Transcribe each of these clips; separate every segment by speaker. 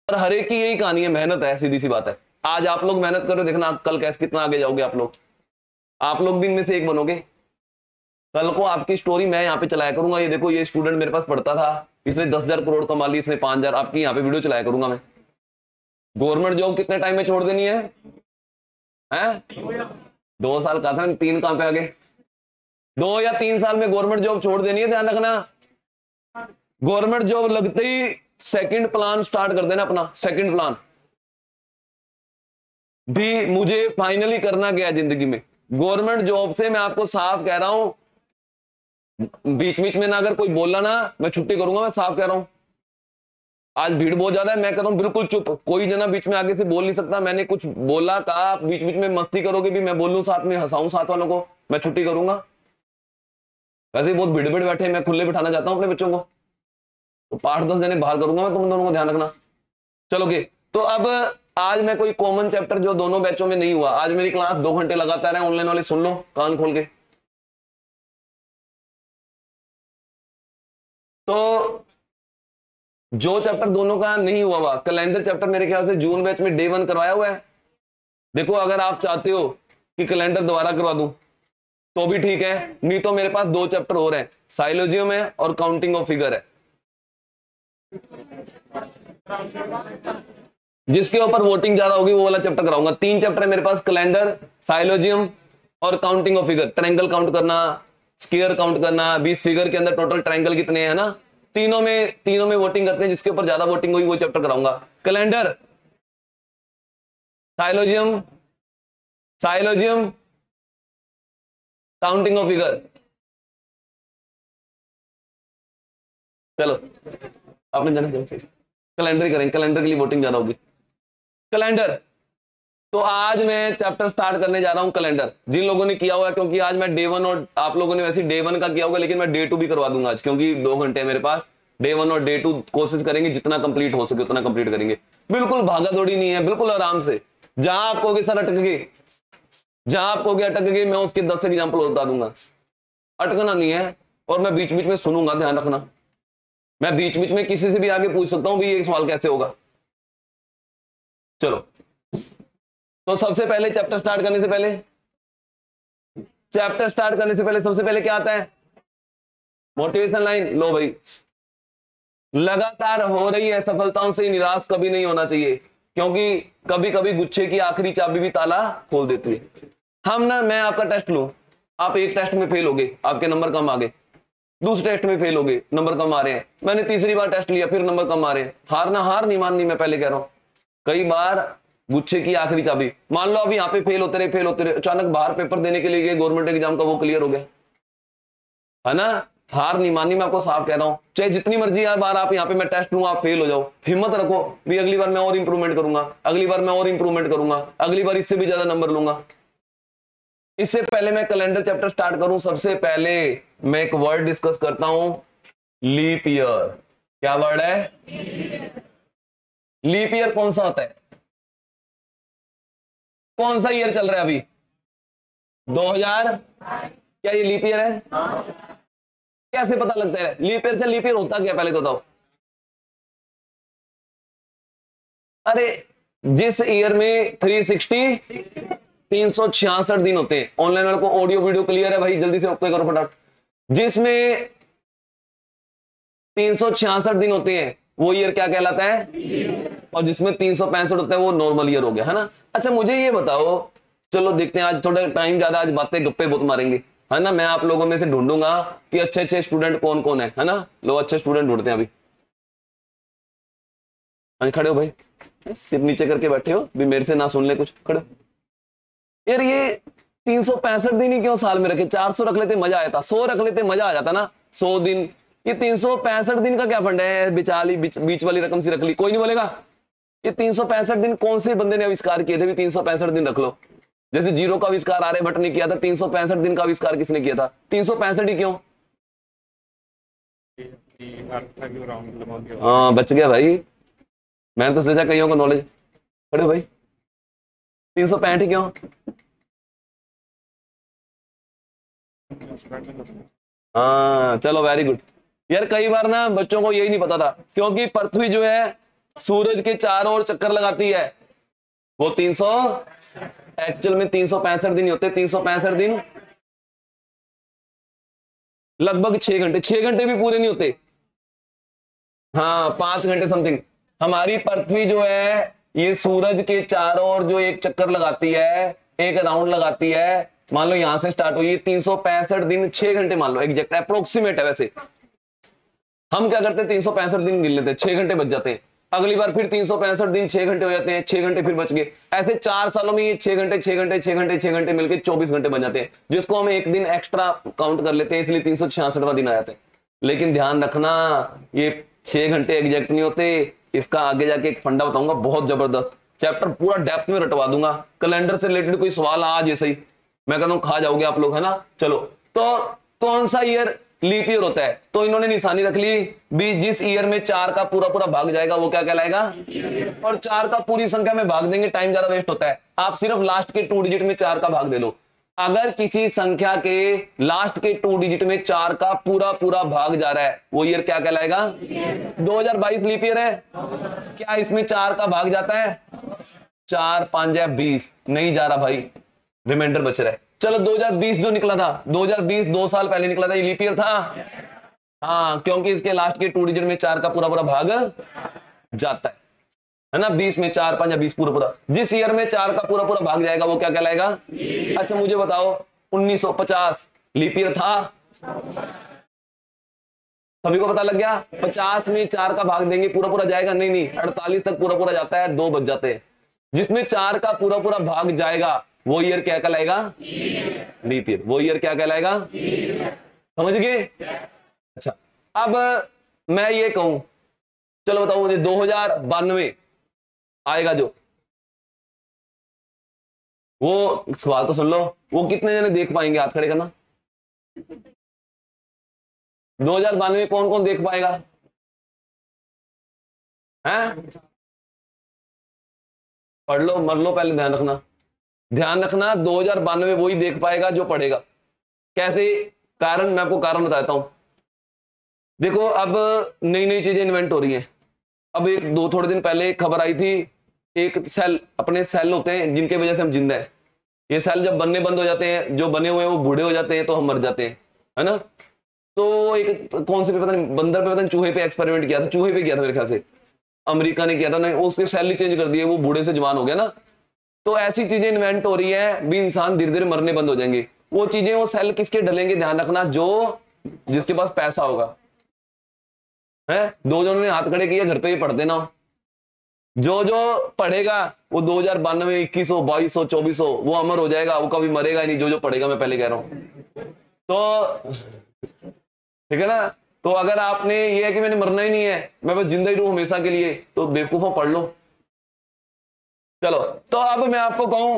Speaker 1: और हर एक की यही कहानी है, मेहनत है, सीधी सी बात है। आज आप लोग मेहनत करो, देखना कल कैसे कितना आगे जाओगे आप लोग भी इनमें से एक बनोगे। कल को आपकी स्टोरी मैं यहाँ पे चलाया करूंगा, ये देखो ये स्टूडेंट मेरे पास पढ़ता था, इसने 10,000 करोड़ कमा ली, इसने 5,000, आपकी यहाँ पे वीडियो चलाया करूंगा मैं। गवर्नमेंट जॉब कितने टाइम में छोड़ देनी है? 2 साल का था, 3 कहां पे आ गए? 2 या 3 साल में गवर्नमेंट जॉब छोड़ देनी है, ध्यान रखना। गवर्नमेंट जॉब लगते ही सेकंड प्लान स्टार्ट कर देना अपना, सेकंड प्लान भी मुझे फाइनली करना गया जिंदगी में। गवर्नमेंट जॉब से मैं आपको साफ कह रहा हूं, बीच बीच में ना अगर कोई बोला ना मैं छुट्टी करूंगा, मैं साफ कह रहा हूं। आज भीड़ बहुत ज्यादा है, मैं कह रहा हूं बिल्कुल चुप, कोई जना बीच में आगे से बोल नहीं सकता। मैंने कुछ बोला कहा, बीच बीच में मस्ती करोगे भी, मैं बोलूं साथ में, हंसाऊं साथ वालों को, मैं छुट्टी करूंगा। वैसे ही बहुत भीड़ भीड़ बैठे, मैं खुले बिठाना चाहता हूं अपने बच्चों को, तो 8-10 जने बाहर करूंगा मैं, तुम दोनों को ध्यान रखना। चलोगे तो अब आज मैं कोई कॉमन चैप्टर जो दोनों बैचों में नहीं हुआ, आज मेरी क्लास 2 घंटे लगातार है, ऑनलाइन वाले सुन लो कान खोल के। तो जो चैप्टर दोनों का नहीं हुआ कैलेंडर चैप्टर मेरे ख्याल से जून बैच में डे 1 करवाया हुआ है। देखो अगर आप चाहते हो कि कैलेंडर दोबारा करवा दूं तो भी ठीक है, नहीं तो मेरे पास 2 चैप्टर और हैं, साइलोजियम है और काउंटिंग ऑफ फिगर है, जिसके ऊपर वोटिंग ज्यादा होगी वो वाला चैप्टर कराऊंगा। 3 चैप्टर है मेरे पास, कैलेंडर, साइलोजियम और counting of figure. Triangle count करना, स्क्वायर काउंट करना, 20 फिगर के अंदर टोटल ट्रायंगल कितने हैं ना, तीनों में वोटिंग करते हैं, जिसके ऊपर ज्यादा वोटिंग हुई वो चैप्टर कराऊंगा। Calendar, syllogism, counting of figure. चलो आपने जाना कैलेंडर ही करेंगे, कैलेंडर के लिए वोटिंग ज्यादा होगी। कैलेंडर, तो आज मैं चैप्टर स्टार्ट करने जा रहा हूं कैलेंडर, जिन लोगों ने किया हुआ है, क्योंकि आज मैं डे 1 और आप लोगों ने वैसे डे 1 का किया होगा, लेकिन मैं डे 2 भी करवा दूंगा आज, क्योंकि 2 घंटे है मेरे पास। डे 1 और डे 2 कोशिश करेंगे जितना कंप्लीट हो सके उतना कंप्लीट करेंगे, बिल्कुल भागा दौड़ी नहीं है, बिल्कुल आराम से। जहां आप कहोगे सर अटक गए, जहां आप कहोगे अटक गए, मैं उसके 10 एग्जाम्पल बता दूंगा, अटकना नहीं है। और मैं बीच बीच में सुनूंगा, ध्यान रखना, मैं बीच बीच में किसी से भी आगे पूछ सकता हूं भी ये सवाल कैसे होगा। चलो तो सबसे पहले चैप्टर स्टार्ट करने से पहले सबसे पहले क्या आता है? Motivation line. लो भाई, लगातार हो रही है सफलताओं से निराश कभी नहीं होना चाहिए, क्योंकि कभी कभी गुच्छे की आखिरी चाबी भी ताला खोल देती है। मैं आपका टेस्ट लूं, आप एक टेस्ट में फेल हो गए, आपके नंबर कम आ गए, दूसरे टेस्ट में फेल हो गए, नंबर कम आ रहे हैं, मैंने तीसरी बार टेस्ट लिया, फिर नंबर कम आ रहे हैं। हार नहीं माननी, मैं पहले कह रहा हूं। कई बार गुच्छे की आखिरी चाबी, मान लो अभी यहाँ पे फेल होते रहे, अचानक बाहर पेपर देने के लिए गए गवर्नमेंट एग्जाम का, वो क्लियर हो गया, है ना। हार नहीं माननी, मैं आपको साफ कह रहा हूं। चाहे जितनी मर्जी बार आप यहाँ पे मैं टेस्ट लूं, आप फेल हो जाओ, हिम्मत रखो भी अगली बार मैं और इंप्रूवमेंट करूंगा, अगली बार मैं और इंप्रूवमेंट करूंगा, अगली बार इससे भी ज्यादा नंबर लूंगा। इससे पहले मैं कैलेंडर चैप्टर स्टार्ट करूं, सबसे पहले मैं एक वर्ड डिस्कस करता हूं, लीप ईयर। क्या वर्ड है? लीप ईयर कौन सा होता है? कौन सा ईयर चल रहा है अभी? 2000। क्या ये लीप ईयर है? कैसे पता लगता है लीप ईयर से? लीप ईयर होता क्या पहले तो बताओ। अरे जिस ईयर में 366 दिन होते हैं, ऑनलाइन वालों को ऑडियो वीडियो क्लियर है भाई, जल्दी से ओके करो फटाफट। जिसमें 366 दिन होते हैं वो ईयर क्या कहलाता है? और जिसमें 365 होता है वो नॉर्मल ईयर हो गया, है ना। अच्छा मुझे ये बताओ, चलो देखते हैं, आज थोड़ा टाइम ज्यादा, आज बातें गप्पे बहुत मारेंगे, है ना। मैं आप लोगों में से ढूंढूंगा कि अच्छे स्टूडेंट कौन कौन है ना। लो अच्छे स्टूडेंट ढूंढते हैं अभी। खड़े हो भाई, सिर नीचे करके बैठे हो भी, मेरे से ना सुन ले कुछ, खड़े हो। यार ये 365 दिन ही क्यों साल में रखे? 400 रख लेते मजा आया था, 100 रख लेते मजा आ जाता ना, 100 दिन। ये 365 दिन का क्या फंड है? बीच वाली रकम सी रख ली, कोई नहीं बोलेगा। ये 365 दिन कौन से बंदे ने आविष्कार किए थे भी 365 दिन रख लो? जैसे जीरो का आविष्कार आर्यभट्ट ने किया था, 365 दिन का आविष्कार किसने किया था? 365 ही क्यों? हाँ बच गया भाई, मैंने तो सोचा कईयों को नॉलेज। खड़े भाई, 365 ही क्यों? हाँ चलो वेरी गुड। यार कई बार ना बच्चों को यही नहीं पता था, क्योंकि पृथ्वी जो है सूरज के चारों ओर चक्कर लगाती है वो 300, एक्चुअल में 365 दिन ही होते, 365 दिन लगभग 6 घंटे, 6 घंटे भी पूरे नहीं होते, हाँ 5 घंटे समथिंग। हमारी पृथ्वी जो है ये सूरज के चारों ओर जो एक चक्कर लगाती है, एक राउंड लगाती है, मान लो यहां से स्टार्ट हुई 365 दिन 6 घंटे मान लो, एग्जैक्ट अप्रोक्सीमेट है। वैसे हम क्या करते हैं 365 दिन गिन लेते हैं, 6 घंटे बच जाते हैं, अगली बार फिर 365 दिन 6 घंटे हो जाते हैं, 6 घंटे फिर बच गए, ऐसे 4 सालों में ये 6 घंटे 6 घंटे 6 घंटे 6 घंटे मिलकर 24 घंटे बन जाते हैं, जिसको हम एक दिन एक्स्ट्रा काउंट कर लेते हैं, इसलिए 366वां दिन आ जाता है। लेकिन ध्यान रखना ये 6 घंटे एग्जैक्ट नहीं होते, इसका आगे जाके एक फंडा बताऊंगा बहुत जबरदस्त, चैप्टर पूरा डेप्थ में रटवा दूंगा, कैलेंडर से रिलेटेड कोई सवाल आज ऐसे ही मैं कहता हूं खा जाओगे आप लोग, है ना। चलो तो कौन सा ईयर लीप ईयर होता है, तो इन्होंने निशानी रख ली भी जिस ईयर में 4 का पूरा पूरा भाग जाएगा वो क्या कहलाएगा, और 4 का पूरी संख्या में भाग देंगे टाइम ज्यादा वेस्ट होता है, आप सिर्फ लास्ट के 2 डिजिट में 4 का भाग दे लो। अगर किसी संख्या के लास्ट के 2 डिजिट में 4 का पूरा पूरा भाग जा रहा है वो ईयर क्या कहलाएगा, 2022 लीप ईयर है, क्या इसमें 4 का भाग जाता है, 4 5 या 20 नहीं जा रहा भाई, रिमाइंडर बच रहा है। चलो 2020 जो निकला था, 2020 2 साल पहले निकला था, ये लीप ईयर था, हाँ क्योंकि इसके लास्ट के 2 डिजिट में 4 का पूरा पूरा भाग जाता है ना, 20 में 4 5 या 20 पूरा पूरा, जिस ईयर में 4 का पूरा पूरा भाग जाएगा वो क्या कहलाएगा। अच्छा मुझे बताओ 1950 लीप ईयर था, सभी को पता लग गया, 50 में 4 का भाग देंगे पूरा पूरा जाएगा, नहीं नहीं 48 तक पूरा पूरा जाता है, 2 बच जाते हैं, जिसमें 4 का पूरा पूरा भाग जाएगा वो ईयर क्या कहलाएगा, लीप ईयर, वो ईयर क्या कहलाएगा, समझ गए। अच्छा अब मैं ये कहूं, चलो बताओ मुझे 2092 आएगा जो, वो सवाल तो सुन लो, वो कितने जने देख पाएंगे, हाथ खड़े करना। 2092 कौन कौन देख पाएगा, हैं पढ़ लो मर लो, पहले ध्यान रखना 2092 वही देख पाएगा जो पढ़ेगा। कैसे, कारण मैं आपको कारण बताता हूं, देखो अब नई नई चीजें इन्वेंट हो रही हैं। अब एक दो थोड़े दिन पहले एक खबर आई थी, एक सेल, अपने सेल होते हैं जिनके वजह से हम जिंदा है, ये सेल जब बनने बंद हो जाते हैं, जो बने हुए हैं वो बूढ़े हो जाते हैं तो हम मर जाते हैं, है ना। तो एक कौन से पे पता नहीं, बंदर पे पता नहीं चूहे पे एक्सपेरिमेंट किया था, चूहे पे किया था मेरे ख्याल से, अमेरिका ने किया था, नहीं उसके सेल ही चेंज कर दिए, वो बूढ़े से जवान हो गया ना। तो ऐसी चीजें इन्वेंट हो रही है भी इंसान धीरे धीरे मरने बंद हो जाएंगे। वो चीजें, वो सेल किसके ढलेंगे, ध्यान रखना, जो जिसके पास पैसा होगा, है। 2 जनों ने हाथ खड़े किए, घर पे ही पढ़ते ना, जो जो पढ़ेगा वो 2092 2100 2200 2400 वो अमर हो जाएगा, वो कभी मरेगा नहीं, जो पढ़ेगा, मैं पहले कह रहा हूं। तो ठीक है ना। तो अगर आपने ये है कि मैंने मरना ही नहीं है, मैं बस जिंदा ही रहूं हमेशा के लिए, तो बेवकूफों पढ़ लो। चलो तो अब मैं आपको कहूं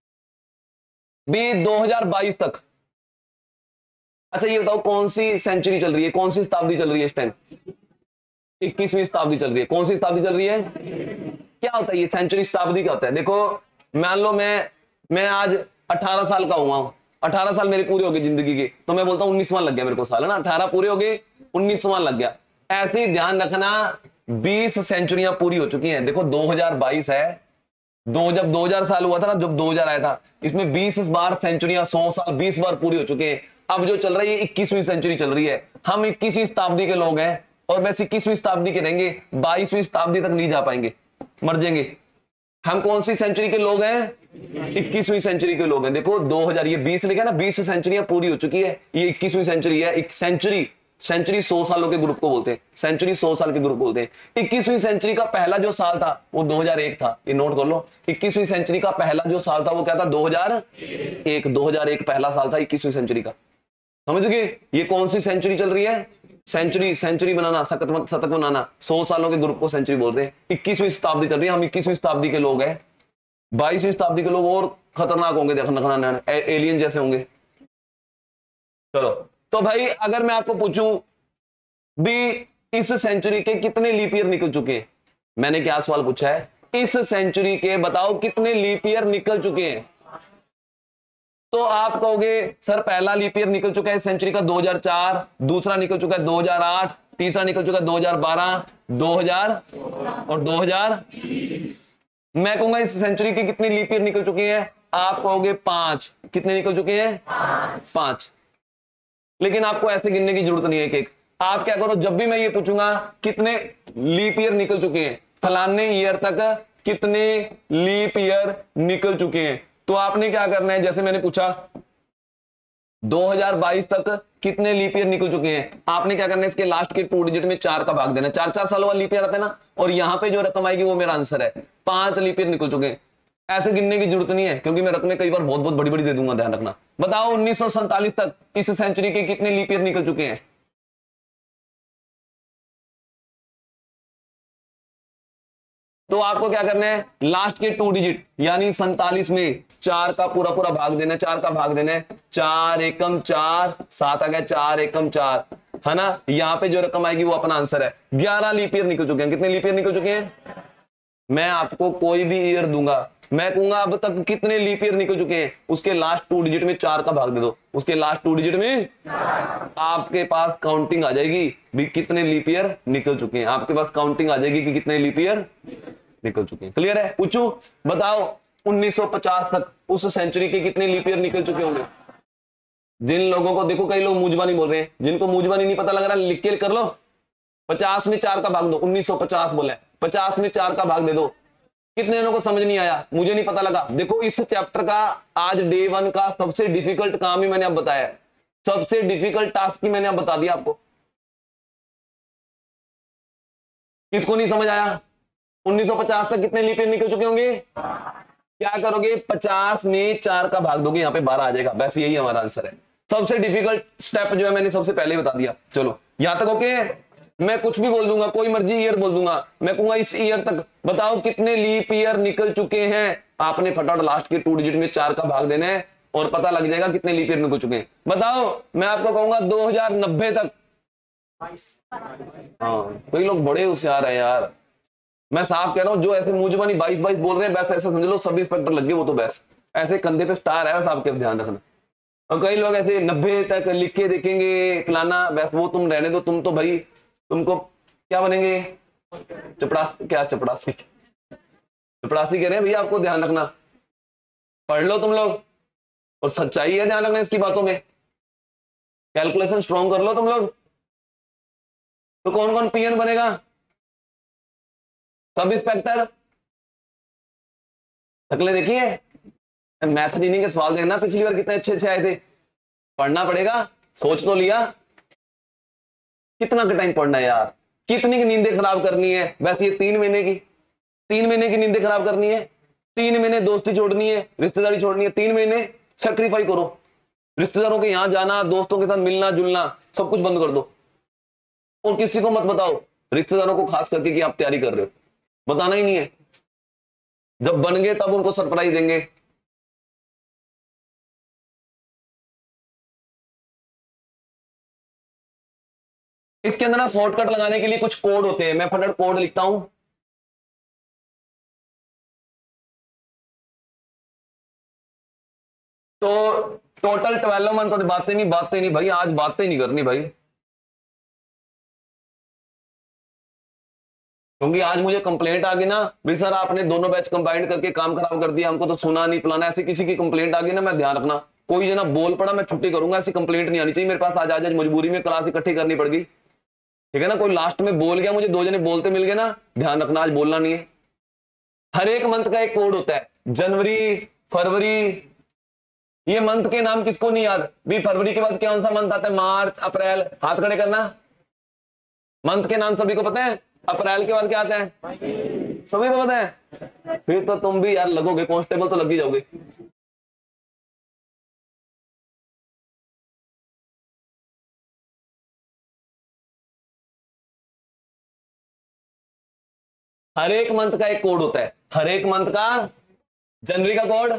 Speaker 1: भी 2022 तक, अच्छा ये बताओ कौन सी सेंचुरी चल रही है, कौन सी शताब्दी चल रही है इस टाइम, 21वीं शताब्दी चल रही है। कौन सी शताब्दी चल रही है, क्या होता है ये सेंचुरी शताब्दी क्या होता है। देखो मान लो मैं आज 18 साल का हुआ हूं, 18 साल मेरे पूरे हो गए जिंदगी के, तो मैं बोलता हूं 19वां लग गया मेरे को साल, है ना, 18 पूरे हो गए 19वां लग गया। ऐसे ही ध्यान रखना 20 सेंचुरियां पूरी हो चुकी हैं। देखो 2022 है, जब 2000 साल हुआ था ना, जब 2000 आया था, इसमें 20 बार सेंचुरियां, 100 साल 20 बार पूरी हो चुके हैं। अब जो चल रही है 21वीं सेंचुरी चल रही है, हम 21वीं शताब्दी के लोग हैं और बस 21वीं शताब्दी के रहेंगे, 22वीं शताब्दी तक नहीं जा पाएंगे, मर जाएंगे। हम कौन सी सेंचुरी के लोग हैं, 21वीं सेंचुरी के लोग हैं। देखो 2000, ये 20 लिखा है ना, 20 सेंचुरियां पूरी हो चुकी है, ये 21वीं सेंचुरी है। एक सेंचुरी 100 सालों के ग्रुप को बोलते हैं, सेंचुरी 100 साल के ग्रुप को बोलते हैं। 21वीं सेंचुरी का पहला जो साल था वो 2001 था, ये नोट कर लो। 21वीं सेंचुरी का पहला जो साल था वो क्या था, 2001 पहला साल था 21वीं सेंचुरी का, समझ गए। ये कौन सी सेंचुरी चल रही है, सेंचुरी बनाना, शतक बनाना, 100 सालों के ग्रुप को सेंचुरी बोलते हैं। 21वीं शताब्दी चल रही है, हम 21वीं शताब्दी के लोग हैं। 22वीं शताब्दी के लोग और खतरनाक होंगे, देखना एलियन जैसे होंगे। चलो तो भाई अगर मैं आपको पूछूं भी इस सेंचुरी के कितने लीप ईयर निकल चुके हैं, मैंने क्या सवाल पूछा है, इस सेंचुरी के बताओ कितने लीप ईयर निकल चुके हैं। तो आप कहोगे सर पहला लीप ईयर निकल चुका है सेंचुरी का 2004, दूसरा निकल चुका है 2008, तीसरा निकल चुका है 2012, 2000 और 2020। मैं कहूंगा इस सेंचुरी के कितने लीप ईयर निकल चुके हैं? आप कहोगे 5। कितने निकल चुके हैं? 5। लेकिन आपको ऐसे गिनने की जरूरत नहीं है। एक आप क्या करो, जब भी मैं ये पूछूंगा कितने लीप ईयर निकल चुके हैं, फलाने ईयर तक कितने लीप ईयर निकल चुके हैं, तो आपने क्या करना है, जैसे मैंने पूछा 2022 तक कितने लीप ईयर निकल चुके हैं, आपने क्या करना है, इसके लास्ट के 2 डिजिट में 4 का भाग देना। 4-4 सालों वाला लीप ईयर आता है ना, और यहां पे जो रकम आएगी वो मेरा आंसर है। 5 लीप ईयर निकल चुके हैं। ऐसे गिनने की जरूरत नहीं है, क्योंकि मैं रकमें कई बार बहुत बहुत बड़ी बड़ी दे दूंगा, ध्यान रखना। बताओ 1947 तक इस सेंचुरी के कितने लीप ईयर निकल चुके हैं? तो आपको क्या करना है, लास्ट के 2 डिजिट यानी 47 में 4 का पूरा पूरा भाग देना है। 4 का भाग देना है, 4 एकम 4, 7 आ गया, 4 एकम 4, है ना। यहां पे जो रकम आएगी वो अपना आंसर है। 11 लीप ईयर निकल चुके हैं। कितने लीप ईयर निकल चुके हैं? मैं आपको कोई भी ईयर दूंगा, मैं कहूंगा अब तक कितने लीप ईयर निकल चुके हैं, उसके लास्ट 2 डिजिट में 4 का भाग दे दो। उसके लास्ट 2 डिजिट में आपके पास काउंटिंग आ जाएगी भी कितने लीप ईयर निकल चुके हैं। आपके पास काउंटिंग आ जाएगी कि कितने लीप ईयर निकल चुके हैं। क्लियर है? पूछूं, बताओ 1950 तक उस सेंचुरी के कितने लीप ईयर निकल चुके होंगे? जिन लोगों को, देखो कई लोग मूजबानी बोल रहे हैं, जिनको मूजबानी नहीं पता लग रहा, लिख के कर लो। 50 में 4 का भाग दो। 1950 बोले, 50 में 4 का भाग दे दो। कितने लोगों को समझ नहीं आया, मुझे नहीं पता लगा। देखो इस चैप्टर का आज डे 1 का सबसे डिफिकल्ट काम ही मैंने अब बताया, सबसे डिफिकल्ट टास्क ही मैंने अब बता दिया आपको। किसको नहीं समझ आया? 1950 तक कितने लीप ईयर निकल चुके होंगे? क्या करोगे, 50 में 4 का भाग दोगे, यहां पे 12 आ जाएगा। बस यही हमारा आंसर है। सबसे डिफिकल्ट स्टेप जो है मैंने सबसे पहले बता दिया। चलो यहां तक ओके। मैं कुछ भी बोल दूंगा, कोई मर्जी ईयर बोल दूंगा, मैं कहूंगा इस ईयर तक बताओ कितने लीप ईयर निकल चुके हैं। आपने फटाफट लास्ट के 2 डिजिट में 4 का भाग देना है और पता लग जाएगा कितने लीप ईयर निकल चुके हैं। बताओ, मैं आपको कहूंगा 2090 तक। हाँ, कई लोग बड़े होशियार है यार, मैं साफ कह रहा हूं। जो ऐसे मुंहजबानी 22 बोल रहे हैं, बस ऐसा समझ लो सब इंस्पेक्टर लग गए वो तो। बस ऐसे कंधे पे स्टार है, बस आपके ध्यान रखना। और कई लोग ऐसे 90 तक लिख के देखेंगे फलाना, बस वो तुम रहने दो। तुम तो भाई, तुमको क्या बनेंगे, चपड़ासी। क्या चपड़ासी? चपड़ासी कह रहे हैं भैया, आपको ध्यान रखना। पढ़ लो तुम लोग, और सच्चाई है, ध्यान रखना इसकी बातों में। कैलकुलेशन स्ट्रॉन्ग कर लो तुम लोग। तो कौन कौन पीएन बनेगा? Sub inspector. शक्लें देखिए, मैथ रीजनिंग के सवाल देखना पिछली बार कितने अच्छे अच्छे आए थे। पढ़ना पड़ेगा, सोच तो लिया। कितना का टाइम पढ़ना है यार, कितनी की नींदें खराब करनी है? वैसे ये 3 महीने की, 3 महीने की नींदें खराब करनी है। 3 महीने दोस्ती छोड़नी है, रिश्तेदारी छोड़नी है। 3 महीने सेक्रीफाई करो। रिश्तेदारों के यहां जाना, दोस्तों के साथ मिलना जुलना, सब कुछ बंद कर दो। और किसी को मत बताओ, रिश्तेदारों को खास करके कि आप तैयारी कर रहे हो, बताना ही नहीं है। जब बन गए तब उनको सरप्राइज देंगे। इसके अंदर ना शॉर्टकट लगाने के लिए कुछ कोड होते हैं, मैं फटाफट कोड लिखता हूं। तो टोटल 12 मंथ। और बातें नहीं भाई, आज बातें नहीं करनी भाई, क्योंकि आज मुझे कंप्लेंट आ गई ना भाई सर आपने दोनों बैच कंबाइंड करके काम खराब कर दिया, हमको तो सुना नहीं फलाना। ऐसी किसी की कंप्लेंट आ गई ना, मैं ध्यान रखना, कोई जना बोल पड़ा मैं छुट्टी करूंगा। ऐसी कंप्लेंट नहीं आनी चाहिए मेरे पास। आज मजबूरी में क्लास इकट्ठी करनी पड़ गई, ठीक है ना। कोई लास्ट में बोल गया, मुझे 2 जने बोलते मिल गए ना, ध्यान रखना आज बोलना नहीं है। हर एक मंथ का एक कोड होता है, जनवरी, फरवरी। ये मंथ के नाम किसको नहीं याद भी? फरवरी के बाद कौन सा मंथ आता है? मार्च, अप्रैल। हाथ खड़े करना। मंथ के नाम सभी को पता है? अप्रैल के बाद क्या आता है? सभी को पता है? फिर तो तुम भी यार लगोगे, कांस्टेबल तो लग ही जाओगे। हर एक मंथ का एक कोड होता है, हर एक मंथ का। जनवरी का कोड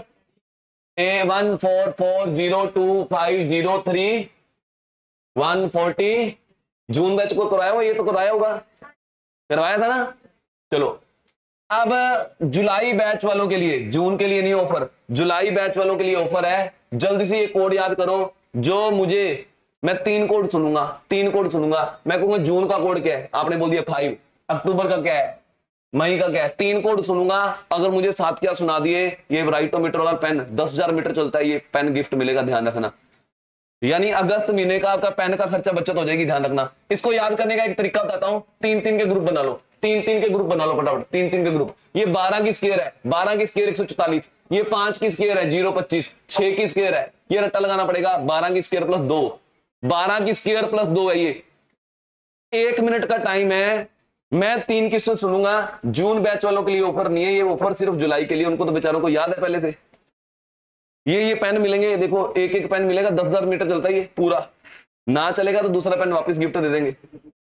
Speaker 1: A14402503140। जून बैच को करवाया हुआ, ये तो करवाया होगा, करवाया था ना। चलो अब जुलाई बैच वालों के लिए, जून के लिए नहीं ऑफर, जुलाई बैच वालों के लिए ऑफर है। जल्दी से ये कोड याद करो। जो मुझे, मैं 3 कोड सुनूंगा, 3 कोड सुनूंगा, मैं कहूंगा जून का कोड क्या है, आपने बोल दिया 5, अक्टूबर का क्या है, मई का क्या है, 3 कोड सुनूंगा, अगर मुझे 7 क्या सुना दिए, ये राइटोमीटर वाला पेन 10,000 मीटर चलता है, ये पेन गिफ्ट मिलेगा, ध्यान रखना। यानी अगस्त महीने का आपका पेन का खर्चा बचत हो जाएगी, ध्यान रखना। इसको याद करने का एक तरीका बताता हूं, 3-3 के ग्रुप बना लो, 3-3 के ग्रुप बना लो फटाफट, 3-3 के ग्रुप। ये 12 की स्क्वायर है, 12 की स्क्वायर 144, ये 5 की स्क्वायर है 025, 6 की स्क्वायर है, ये रट्टा लगाना पड़ेगा 12 की स्क्वायर प्लस 2, 12 की स्क्वायर प्लस 2 है ये। 1 मिनट का टाइम है, मैं 3 क्वेश्चन सुनूंगा। जून बैच वालों के लिए ऑफर नहीं है, ये ऑफर सिर्फ जुलाई के लिए, उनको तो बेचारों को याद है पहले से। ये पेन मिलेंगे, देखो एक एक पेन मिलेगा, 10,000 मीटर चलता है ये पूरा, ना चलेगा तो दूसरा पेन वापस गिफ्ट दे देंगे।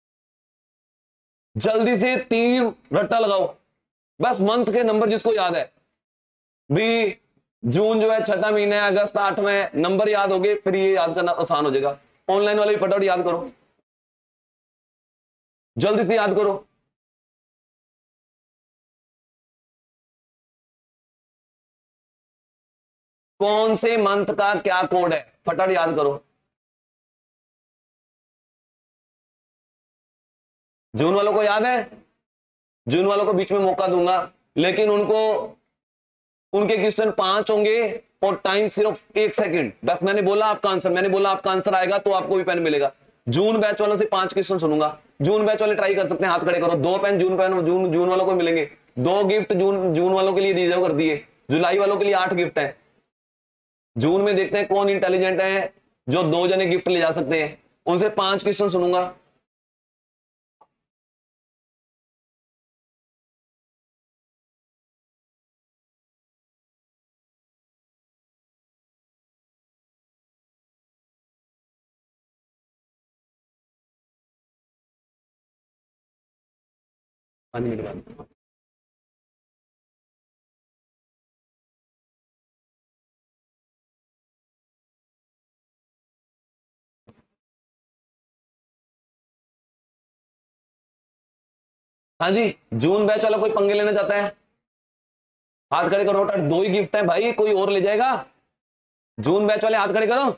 Speaker 1: जल्दी से 3 रट्टा लगाओ, बस मंथ के नंबर जिसको याद है भी, जून जो है 6ठा महीना है, अगस्त 8वां है, नंबर याद हो गए, फिर ये याद करना आसान हो जाएगा। ऑनलाइन वाले भी फटाफट याद करो, जल्दी से याद करो। कौन से मंथ का क्या कोड है, फटाफट याद करो। जून वालों को याद है, जून वालों को बीच में मौका दूंगा, लेकिन उनको उनके क्वेश्चन 5 होंगे और टाइम सिर्फ 1 सेकंड। बस मैंने बोला आपका आंसर, मैंने बोला आपका आंसर आएगा तो आपको भी पेन मिलेगा। जून बैच वालों से 5 क्वेश्चन सुनूंगा, जून बैच वाले ट्राई कर सकते हैं, हाथ खड़े करो। 2 पेन जून वालों को मिलेंगे, 2 गिफ्ट जून वालों के लिए रिजर्व कर दिए। जुलाई वालों के लिए 8 गिफ्ट है। जून में देखते हैं कौन इंटेलिजेंट है जो 2 जने गिफ्ट ले जा सकते हैं, उनसे 5 क्वेश्चन सुनूंगा। हाँ जी, मेरी बात। हाँ जी, जून बैच वाला कोई पंगे लेना चाहता है, हाथ खड़े करो। 2 ही गिफ्ट है भाई, कोई और ले जाएगा। जून बैच वाले हाथ खड़े करो।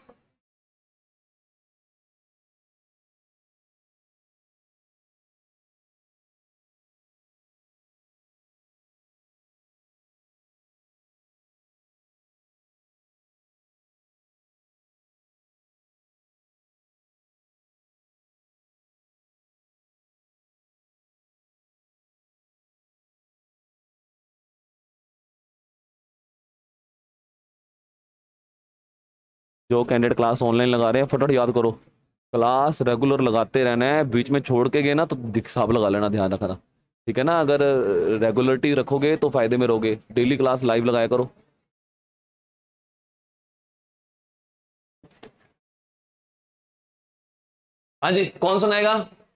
Speaker 1: जो कैंडिडेट क्लास ऑनलाइन लगा रहे हैं फटाफट याद करो, क्लास रेगुलर लगाते रहना है, बीच में छोड़ के गए ना तो हिसाब लगा लेना, ध्यान रखना, ठीक है ना। अगर रेगुलरिटी रखोगे तो फायदे में रहोगे, डेली क्लास लाइव लगाया करो। हाँ जी, कौन सुनाएगा?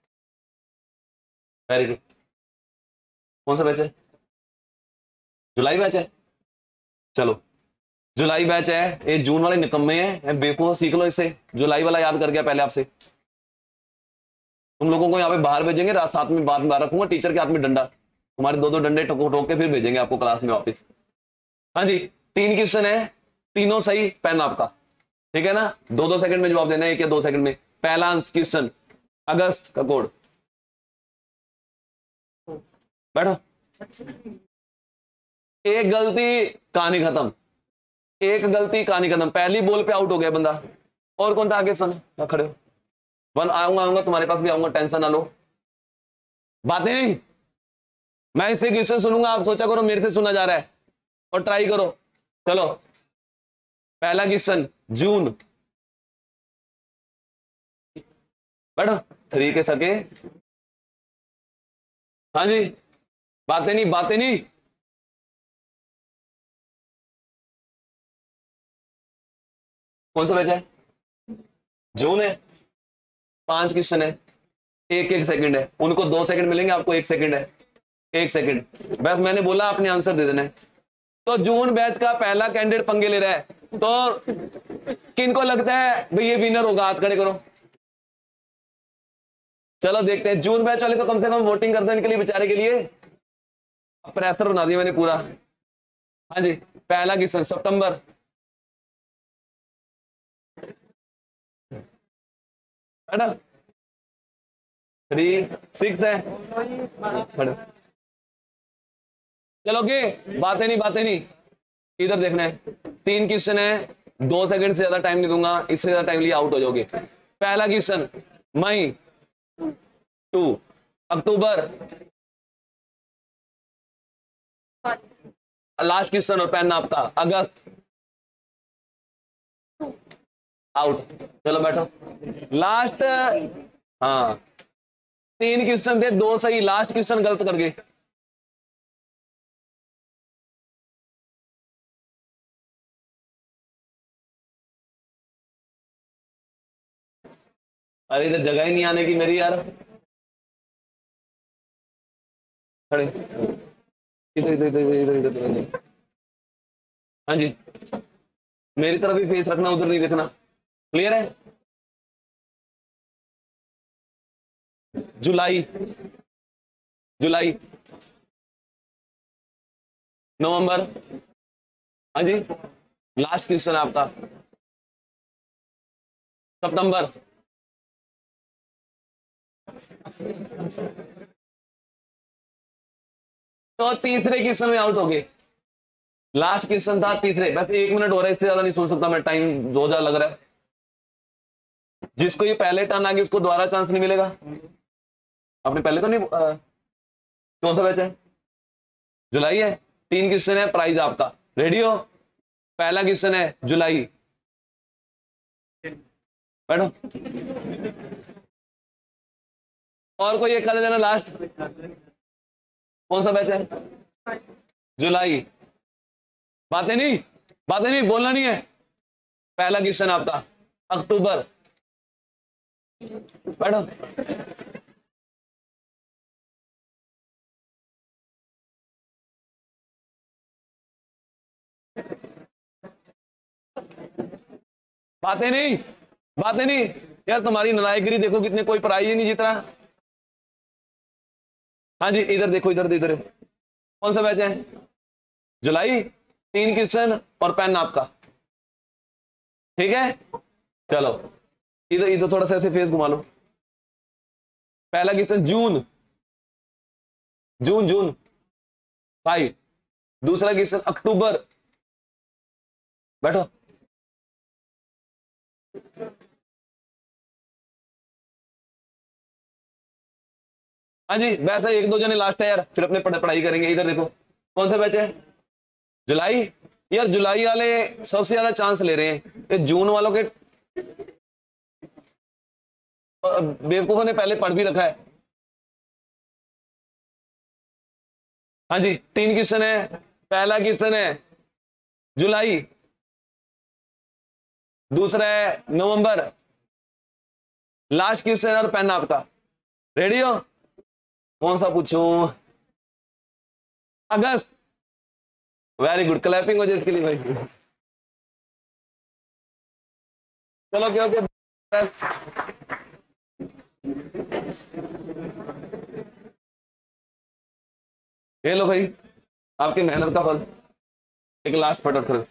Speaker 1: Very good. कौन सा बैच है? जुलाई बैच है, चलो जुलाई बैच है। ये जून वाले निकम्मे हैं, बेवकूफ, सीख लो इससे। जुलाई वाला याद कर गया पहले आपसे। तुम लोगों को यहाँ पे बाहर भेजेंगे, रात साथ में बात बाहर रखूंगा, टीचर के हाथ में डंडा, तुम्हारे 2-2 डंडे ठोक ठोक के फिर भेजेंगे आपको क्लास में वापस। हाँ जी, 3 क्वेश्चन है, तीनों सही, पेन आपका, ठीक है ना। 2-2 सेकंड में जवाब देना है, 1 या 2 सेकंड में। पहला क्वेश्चन, अगस्त का कोड, बैठो। एक गलती कहानी खत्म, एक गलती कहानी खत्म, पहली बॉल पे आउट हो गया बंदा। और कौन था आगे? सुन, खड़े हो। 1 आऊंगा, आऊंगा तुम्हारे पास भी आऊंगा, टेंशन ना लो। बातें नहीं, मैं इससे क्वेश्चन सुनूंगा, आप सोचा करो मेरे से सुना जा रहा है, और ट्राई करो। चलो पहला क्वेश्चन, जून, बैठो। 3 के सके। हाँ जी, बातें नहीं, बातें नहीं। कौन सा बैच है? जून है। 5 क्वेश्चन है, 1-1 सेकंड है, उनको 2 सेकंड मिलेंगे, आपको 1 सेकंड है। 1 सेकंड बस, मैंने बोला आपने आंसर दे देना है। तो जून बैच का पहला कैंडिडेट पंगे ले रहा है, तो किनको लगता है भाई ये विनर होगा? हाथ खड़े करो। चलो देखते हैं, जून बैच वाले तो कम से कम वोटिंग कर दो इनके लिए, बेचारे के लिए। प्रेशर बना दिया मैंने पूरा। हाँ जी, पहला क्वेश्चन, सितंबर, 3 6 है। खड़े चलो के बातें नहीं, इधर देखना है। 3 क्वेश्चन है, 2 सेकंड से ज्यादा टाइम नहीं दूंगा, इससे ज्यादा टाइम लिए आउट हो जाओगे। पहला क्वेश्चन मई 2, अक्टूबर लास्ट क्वेश्चन और पेन आपका अगस्त आउट। चलो बैठो लास्ट। हाँ 3 क्वेश्चन थे, 2 सही, लास्ट क्वेश्चन गलत कर गए। अरे इधर जगह ही नहीं आने की मेरी यार। खड़े इधर इधर इधर इधर इधर इधर। हाँ जी मेरी तरफ भी फेस रखना, उधर नहीं देखना। क्लियर है? जुलाई नवंबर। हाँ जी लास्ट क्वेश्चन आपका सितंबर। तो तीसरे क्वेश्चन में आउट हो गए। लास्ट क्वेश्चन था तीसरे, बस 1 मिनट हो रहा है, इससे ज्यादा नहीं सुन सकता मैं, टाइम 2000 लग रहा है। जिसको ये पहले टर्न आ गई उसको दोबारा चांस नहीं मिलेगा। आपने पहले तो नहीं कौन सा बैच है? जुलाई है। 3 क्वेश्चन है, प्राइज आपका रेडी हो? पहला क्वेश्चन है जुलाई, बैठो। और कोई एक कर देना लास्ट। कौन सा बैच है? जुलाई। बातें नहीं बोलना नहीं है। पहला क्वेश्चन आपका अक्टूबर, बैठो। बातें नहीं यार, तुम्हारी नालायकगिरी देखो कितने, कोई प्राइज ही नहीं जीत रहा। हाँ जी इधर देखो, इधर कौन सा बैच है? जुलाई। 3 क्वेश्चन और पेन आपका, ठीक है? चलो इधर थोड़ा सा ऐसे फेस घुमा लो। पहला क्वेश्चन जून 5। दूसरा क्वेश्चन अक्टूबर, बैठो। हाँ जी वैसा 1-2 जने लास्ट है यार, फिर अपने पढ़ाई करेंगे। इधर देखो कौन सा बैच है? जुलाई। यार जुलाई वाले सबसे ज्यादा चांस ले रहे हैं, ये जून वालों के बेवकूफों ने पहले पढ़ भी रखा है। हाँ जी 3 क्वेश्चन है, पहला क्वेश्चन है जुलाई, दूसरा है नवंबर, लास्ट क्वेश्चन और पेन आपका रेडी हो? कौन सा पूछूं? अगस्त। वेरी गुड, क्लैपिंग हो जाए इसके लिए भाई। चलो क्या ओके। ये लो भाई आपकी मेहनत का फल। एक लास्ट फटाफट करो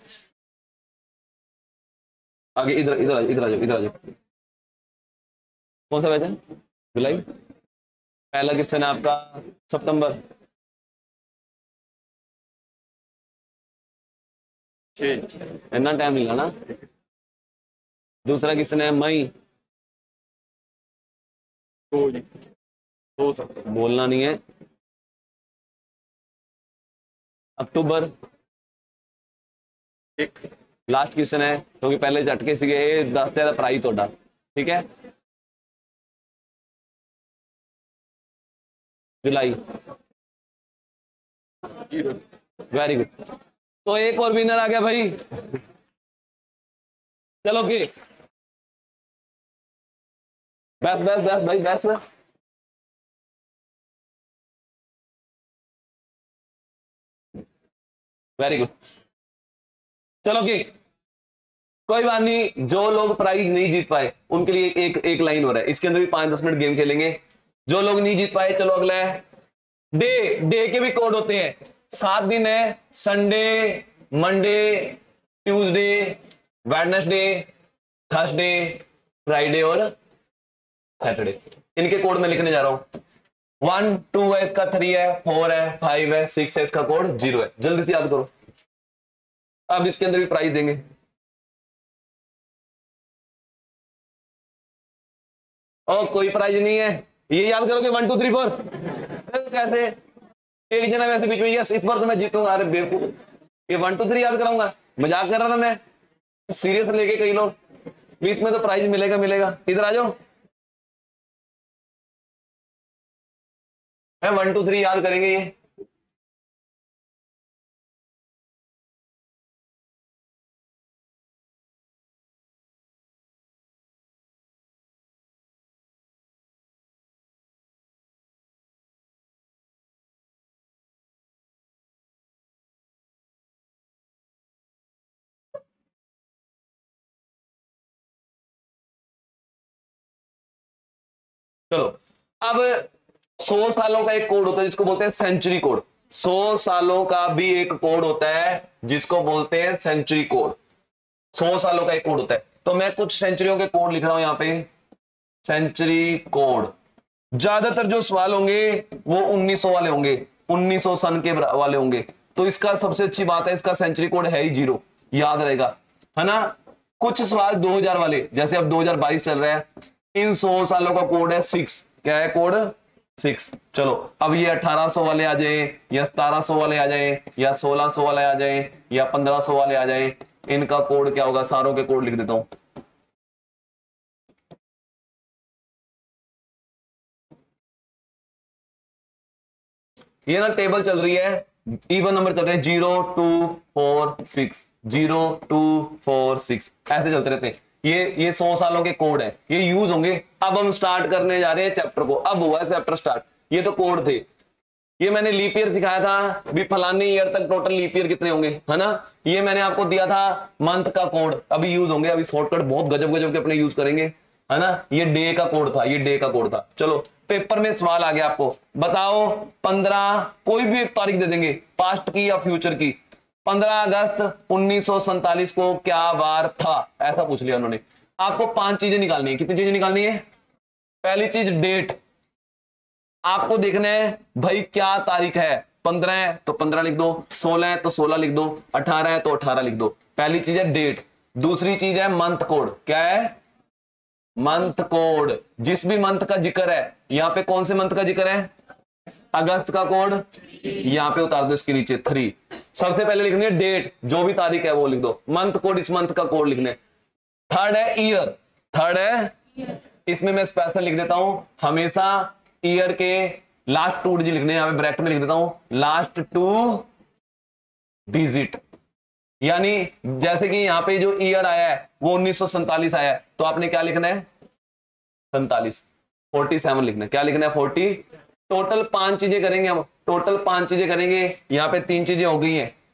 Speaker 1: आगे, इधर आ जाओ। कौन सा बैच है? जुलाई। पहला क्वेश्चन है आपका सितंबर, इतना टाइम मिला ना। दूसरा क्वेश्चन है मई, बोलना नहीं है। अक्टूबर, लास्ट क्वेश्चन है क्योंकि पहले झटके सीगे 10 ज्यादा प्राइज थोड़ा, ठीक है? जुलाई। वेरी गुड, तो एक और विनर आ गया भाई। चलो की बस भाई बस। वेरी गुड, चलो की कोई बात नहीं, जो लोग प्राइज नहीं जीत पाए उनके लिए एक लाइन हो रहा है, इसके अंदर भी 5-10 मिनट गेम खेलेंगे। जो लोग नहीं जीत पाए, चलो अगला है डे के भी कोड होते हैं। 7 दिन है, Sunday, Monday, Tuesday, Wednesday, Thursday, Friday और सैटरडे। इनके कोड में लिखने जा रहा हूं। 1 2 है, इसका 3 है, 4 है, 5 है, 6 है, इसका कोड 0 है। जल्दी से याद करो। अब इसके अंदर भी प्राइस देंगे। और कोई प्राइज नहीं है, ये याद करोगे 1 2 3 4 कैसे एक जना वैसे बीच में, यस इस बार तो मैं जीतूंगा। अरे बेवकूफ, ये 1 2 3 याद कराऊंगा? मजाक कर रहा था मैं, सीरियस लेके कई लोग। बीच में तो प्राइज मिलेगा मिलेगा। इधर आ जाओ, मैं 1 2 3 याद करेंगे ये। चलो, अब 100 सालों का एक कोड होता है जिसको बोलते हैं सेंचुरी कोड। 100 सालों का भी एक कोड होता है जिसको बोलते हैं सेंचुरी कोड। 100 सालों का एक कोड होता है। तो मैं कुछ सेंचुरियों के कोड लिख रहा हूं यहां पे, सेंचुरी कोड। ज्यादातर जो सवाल होंगे वो 1900 वाले होंगे, 1900 सन के वाले होंगे। तो इसका सबसे अच्छी बात है, इसका सेंचुरी कोड है ही 0, याद रहेगा, है ना। कुछ सवाल 2000 वाले, जैसे अब 2022 चल रहा है, इन 100 सालों का कोड है 6। क्या है कोड? 6। चलो, अब ये 1800 वाले आ जाए, या 1700 वाले आ जाए, या 1600 वाले आ जाए, या 1500 वाले आ जाए, इनका कोड क्या होगा? सारों के कोड लिख देता हूं। ये ना टेबल चल रही है, इवन नंबर चल रहे हैं, 0 2 4 6, 0 2 4 6, ऐसे चलते रहते हैं। ये 100 सालों के कोड है, ये यूज होंगे। अब हम स्टार्ट करने जा रहे हैं चैप्टर को। अब हुआ है चैप्टर स्टार्ट। ये तो कोड थे, ये मैंने लीप ईयर सिखाया था भी, फलाने ईयर तक टोटल लीप ईयर कितने होंगे, है ना। ये मैंने आपको दिया था मंथ का कोड, अभी यूज होंगे। अभी शॉर्टकट बहुत गजब गजब के अपने यूज करेंगे, है ना। ये डे का कोड था, ये डे का कोड था। चलो, पेपर में सवाल आ गया आपको, बताओ 15, कोई भी एक तारीख दे देंगे, पास्ट की या फ्यूचर की। 15 अगस्त 1947 को क्या वार था, ऐसा पूछ लिया उन्होंने। आपको 5 चीजें निकालनी है। कितनी चीजें निकालनी है? पहली चीज डेट, आपको देखना है भाई क्या तारीख है। 15 है तो 15 लिख दो, 16 है तो 16 लिख दो, 18 है तो 18 लिख दो। पहली चीज है डेट। दूसरी चीज है मंथ कोड। क्या है? Month code. जिस भी मंथ का जिक्र है, यहां पे कौन से मंथ का जिक्र है? अगस्त का कोड यहां पे उतार दो, इसके नीचे 3। सबसे पहले लिखनी है डेट, जो भी तारीख है वो लिख दो। मंथ कोड, इस मंथ का कोड लिखने। थर्ड है ईयर, थर्ड है, इसमें मैं स्पेशल लिख देता हूं, हमेशा ईयर के लास्ट 2 डिजिट लिखने, यहां पे ब्रैकेट में लिख देता हूं लास्ट 2 डिजिट। यानी जैसे कि यहां पे जो ईयर आया है वो 1947 आया है, तो आपने क्या लिखना है? 47, 47 लिखना है। क्या लिखना है? 40। टोटल 5 चीजें करेंगे हम, टोटल 5 चीजें करेंगे। यहां पे 3 चीजें हो गई हैं।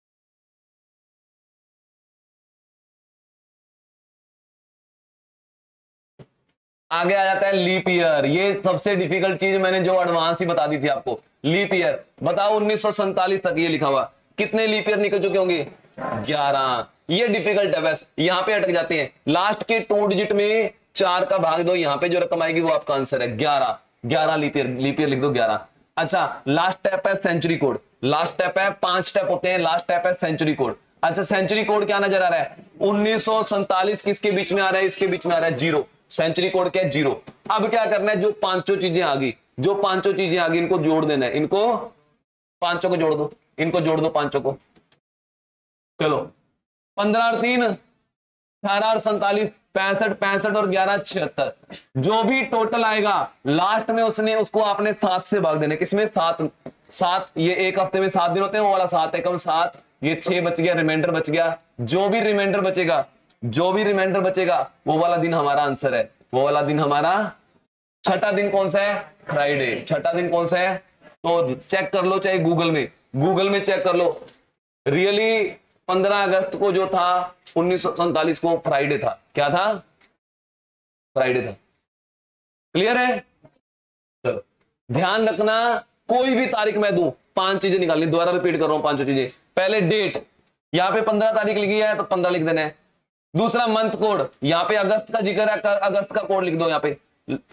Speaker 1: आगे आ जाता है लीप ईयर। ये सबसे डिफिकल्ट चीज मैंने जो एडवांस ही बता दी थी आपको। लीप ईयर बताओ, 1947 तक ये लिखा हुआ, कितने लीप ईयर निकल चुके होंगे? 11। ये डिफिकल्ट है, बस यहां पे अटक जाते हैं। लास्ट के 2 डिजिट में 4 का भाग दो, यहां पे जो रकम आएगी वो आपका आंसर है 11। 11 लीप ईयर लिख दो 11। अच्छा, लास्ट स्टेप है सेंचुरी कोड। लास्ट स्टेप है, 5 स्टेप होते हैं, लास्ट स्टेप है सेंचुरी कोड। अच्छा, सेंचुरी कोड क्या नजर आ रहा है? 1947 किसके बीच में आ रहा है? इसके बीच में आ रहा है 0। सेंचुरी कोड क्या है? 0। अब क्या करना है? जो 5 चीजें आ गई, जो 5 चीजें आ गई, इनको जोड़ देना है। इनको 5 को जोड़ दो, इनको जोड़ दो 5 को। चलो, 15 और 3 18 और 47, 65, 65 और 11 76। जो भी टोटल आएगा लास्ट में उसको आपने 7 से भाग देने। किसमें? 7। ये एक हफ्ते में 7 दिन होते हैं, वो वाला 7 है कम 7। ये 6 बच गया, रिमाइंडर बच गया। जो भी रिमाइंडर बचेगा वो वाला दिन हमारा आंसर है। वो वाला दिन हमारा छठा दिन कौन सा है? फ्राइडे। छठा दिन कौन सा है? तो चेक कर लो, चाहे गूगल में चेक कर लो। रियली 15 अगस्त को जो था 1947 को फ्राइडे था। क्या था? फ्राइडे था। क्लियर है? चलो, ध्यान रखना, कोई भी तारीख मैं दूं, 5 चीजें निकालनी। दोबारा रिपीट कर रहा हूं, 5 चीजें। पहले डेट, यहां पे 15 तारीख लिखी है तो 15 लिख देना है। दूसरा मंथ कोड, यहां पे अगस्त का जिक्र है, अगस्त का कोड लिख दो यहां पे।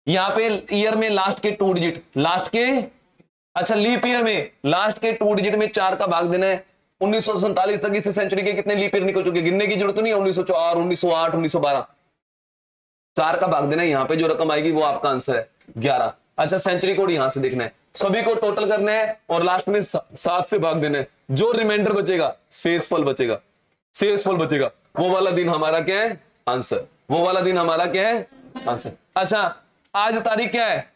Speaker 1: यहां पे ईयर में लास्ट के 2 डिजिट, लास्ट के, अच्छा लीप ईयर में लास्ट के 2 डिजिट में 4 का भाग देना है। 1947 तक इस सेंचुरी के कितने लीप ईयर निकल चुके, गिनने की जरूरत नहीं है। 1904, 1908, 1912, 4 का भाग देना है। यहां पे जो रकम आएगी वो आपका आंसर है 11। अच्छा, सेंचुरी कोड यहां से देखना है, सभी को टोटल करना है और लास्ट में 7 से भाग देना है। जो रिमाइंडर बचेगा, शेषफल बचेगा, शेषफल बचेगा, वो वाला दिन हमारा क्या है, आंसर। वो वाला दिन हमारा क्या है, आंसर। अच्छा, आज तारीख क्या है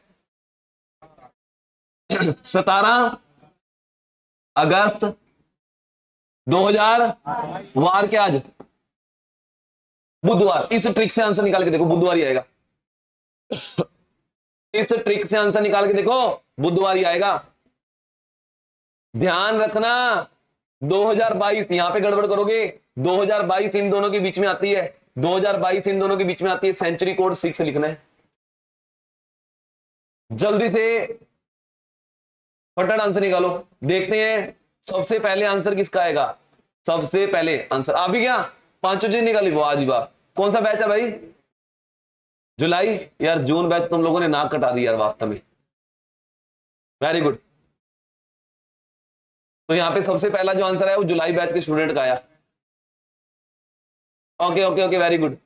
Speaker 1: 17 अगस्त 2000, वार क्या आज, बुधवार। इस ट्रिक से आंसर निकाल के देखो, बुधवार ही आएगा। इस ट्रिक से आंसर निकाल के देखो, बुधवार ही आएगा। ध्यान रखना 2022 यहां पे गड़बड़ करोगे, 2022 इन दोनों के बीच में आती है, 2022 इन दोनों के बीच में आती है। सेंचुरी कोड 6 लिखना है, जल्दी से फटाफट आंसर निकालो। देखते हैं सबसे पहले आंसर किसका आएगा। सबसे पहले आंसर आ भी गया, 5 चीज निकाली, वो आज वाह। कौन सा बैच है भाई, जुलाई। यार जून बैच तुम लोगों ने नाक कटा दी यार वास्तव में, वेरी गुड। तो यहां पे सबसे पहला जो आंसर है वो जुलाई बैच के स्टूडेंट का आया। Okay okay okay, very good.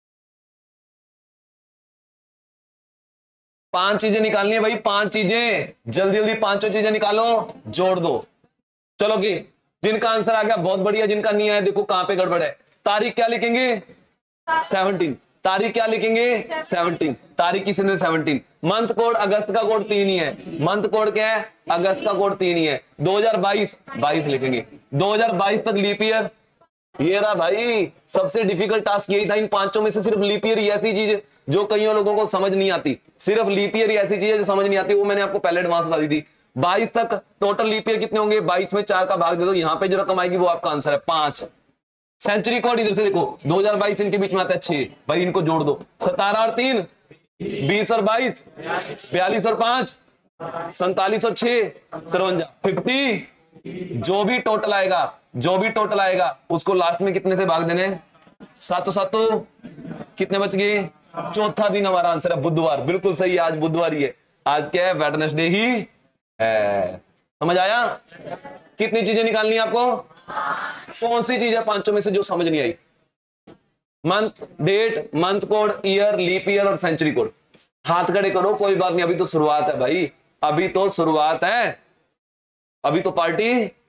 Speaker 1: 5 चीजें निकालनी है भाई, 5 चीजें, जल्दी जल्दी 5 चीजें निकालो, जोड़ दो। चलो कि जिनका आंसर आ गया बहुत बढ़िया, जिनका नहीं आया देखो कहां पे गड़बड़ है। तारीख क्या लिखेंगे 17, तारीख क्या लिखेंगे 17, तारीख किसी ने 17। मंथ कोड अगस्त का कोड 3 ही है, मंथ कोड क्या है, अगस्त का कोड 3 ही है। 2022 22 लिखेंगे, 2022 तक लीप ईयर। ये रहा भाई, सबसे डिफिकल्ट टास्क यही था। इन 5 में से सिर्फ लीप ईयर ही ऐसी चीज जो कईयों लोगों को समझ नहीं आती, सिर्फ लीप ईयर ही ऐसी चीज है जो समझ नहीं आती, वो मैंने आपको पहले एडवांस बता दी थी। 22 तक टोटल लीप ईयर कितने होंगे, 22 में 4 का भाग दे दो, यहां पे जो रकम आएगी वो आपका आंसर है 5। सेंचुरी कोड इधर से देखो, 2022 इनके बीच में आता है 6, भाई इनको जोड़ दो। 17 और 3 20 और 22 42 और 5 47 और 6 53 50। जो भी टोटल आएगा, जो भी टोटल आएगा उसको लास्ट में कितने से भाग देने, 7 कितने बच गए, चौथा दिन हमारा आंसर है बुधवार। बिल्कुल सही है, आज बुधवार ही है। आज क्या है, वेडनेसडे ही है। समझ आया। कितनी चीजें निकालनी है आपको, कौन सी चीज है 5 में से जो समझ नहीं आई। Month, date, month code, year, leap year और सेंचुरी कोड। हाथ खड़े करो, कोई बात नहीं, अभी तो शुरुआत है भाई, अभी तो शुरुआत है, अभी तो पार्टी,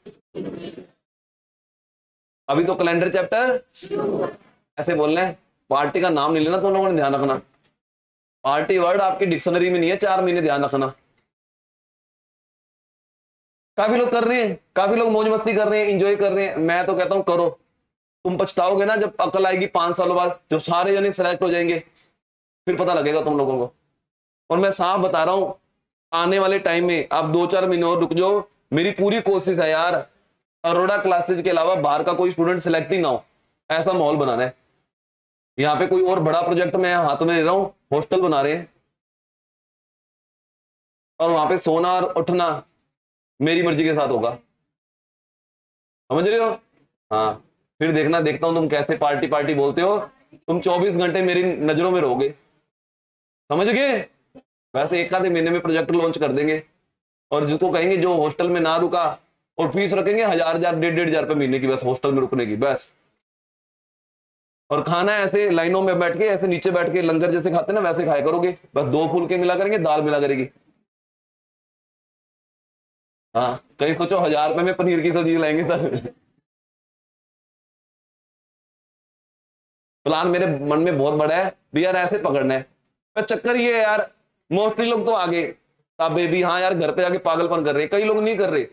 Speaker 1: अभी तो कैलेंडर चैप्टर। ऐसे बोलना है, पार्टी का नाम नहीं लेना तुम लोगों ने, ध्यान रखना। पार्टी वर्ड आपकी डिक्शनरी में नहीं है, 4 महीने ध्यान रखना। काफी लोग कर रहे हैं, काफी लोग मौज मस्ती कर रहे हैं, एंजॉय कर रहे हैं। मैं तो कहता हूं करो, तुम पछताओगे ना जब अकल आएगी 5 सालों बाद, जब सारे जने सेलेक्ट हो जाएंगे, फिर पता लगेगा तुम लोगों को। और मैं साफ बता रहा हूं, आने वाले टाइम में आप 2-4 महीने और रुक जाओ, मेरी पूरी कोशिश है यार, अरोड़ा क्लासेज के अलावा बाहर का कोई स्टूडेंट सिलेक्ट ही ना हो, ऐसा माहौल बनाना है। यहाँ पे कोई और बड़ा प्रोजेक्ट मैं हाथ में ले रहा हूं, हॉस्टल बना रहे हैं, और वहां पे सोना और उठना मेरी मर्जी के साथ होगा, समझ रहे हो। हाँ, फिर देखना, देखता हूं तुम कैसे पार्टी पार्टी बोलते हो। तुम 24 घंटे मेरी नजरों में रहोगे, समझ गए। वैसे 1 आधे महीने में प्रोजेक्ट लॉन्च कर देंगे, और जिसको कहेंगे जो हॉस्टल में ना रुका, और फीस रखेंगे 1000 1,500 रुपए महीने की, बस हॉस्टल में रुकने की, बस। और खाना ऐसे लाइनों में बैठ के, ऐसे नीचे बैठ के लंगर जैसे खाते ना, वैसे खाया करोगे, बस 2 फुलके मिला करेंगे, दाल मिला करेगी। हाँ, कहीं सोचो 1000 रुपए में पनीर की सब्जी लाएंगे सर। प्लान मेरे मन में बहुत बड़ा है भी यार, ऐसे पकड़ना है। पर चक्कर ये है यार, मोस्टली लोग तो आगे ताबे भी, हाँ यार घर पे जाके पागलपन कर रहे हैं, कई लोग नहीं कर रहे।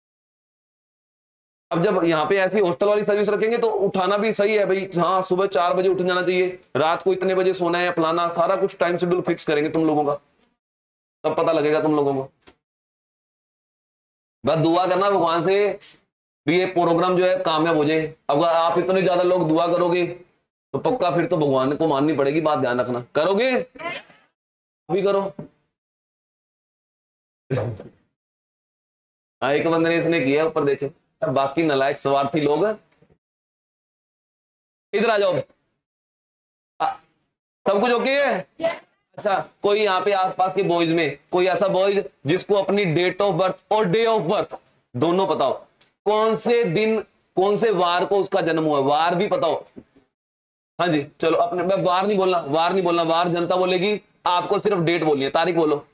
Speaker 1: अब जब यहाँ पे ऐसी हॉस्टल वाली सर्विस रखेंगे तो उठाना भी सही है भाई, हाँ सुबह 4 बजे उठ जाना चाहिए, रात को इतने बजे सोना है, फलाना सारा कुछ टाइम शेड्यूल फिक्स करेंगे तुम लोगों का, तब पता लगेगा तुम लोगों को। बस दुआ करना भगवान से भी ये प्रोग्राम जो है कामयाब हो जाए। अगर आप इतने ज्यादा लोग दुआ करोगे तो पक्का फिर तो भगवान को माननी पड़ेगी, बात ध्यान रखना। करोगे भी करो। हाँ, एक बंदे ने इसने किया, ऊपर देखे, बाकी नालायक स्वार्थी लोग इधर आ जाओ। सब कुछ ओके है, अच्छा, कोई यहाँ पे आसपास के बॉयज में कोई ऐसा बॉयज जिसको अपनी डेट ऑफ बर्थ और डे ऑफ बर्थ दोनों पता हो, कौन से दिन कौन से वार को उसका जन्म हुआ, वार भी पता हो? हाँ जी चलो, अपने, मैं वार नहीं बोलना, वार नहीं बोलना, वार जनता बोलेगी, आपको सिर्फ डेट बोलनी है, तारीख बोलो।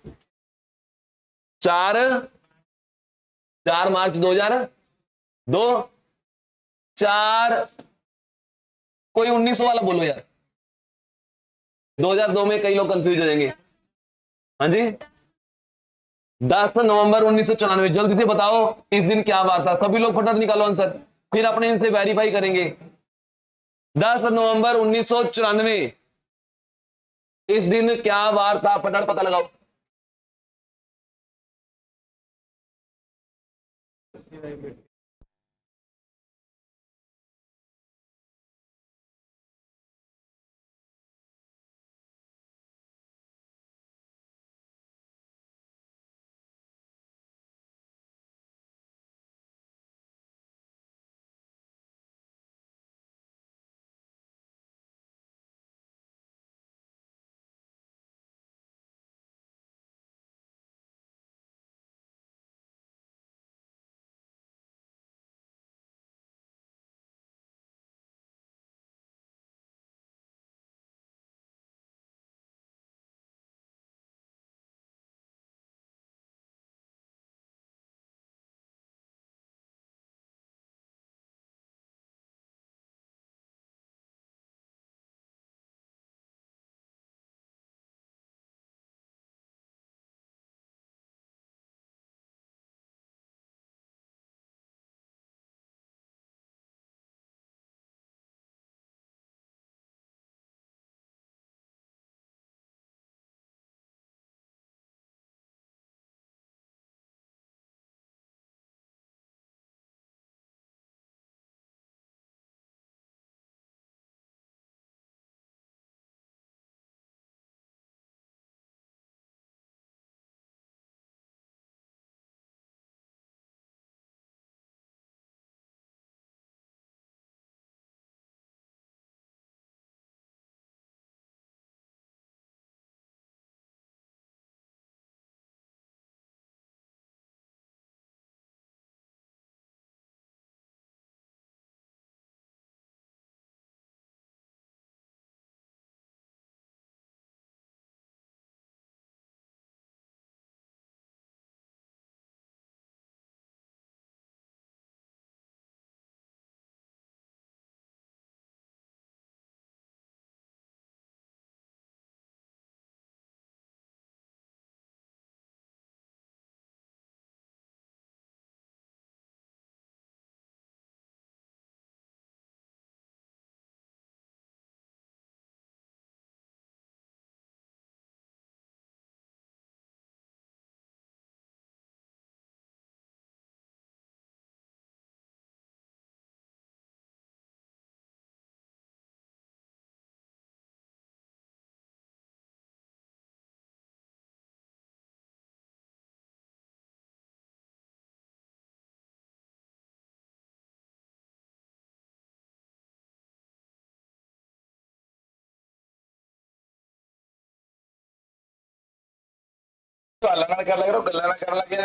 Speaker 1: 4 मार्च 2002। 4, कोई 1900 वाला बोलो यार, 2002 में कई लोग कंफ्यूज हो जाएंगे। हाँ जी, 10 नवंबर 1994, जल्दी से बताओ इस दिन क्या वार था, सभी लोग फटाफट निकालो आंसर, फिर अपने इनसे वेरीफाई करेंगे। 10 नवंबर 1994, इस दिन क्या वार था, फटाफट पता लगाओ।
Speaker 2: गल्ला ना कर लग रहा, गल्ला ना कर लगे।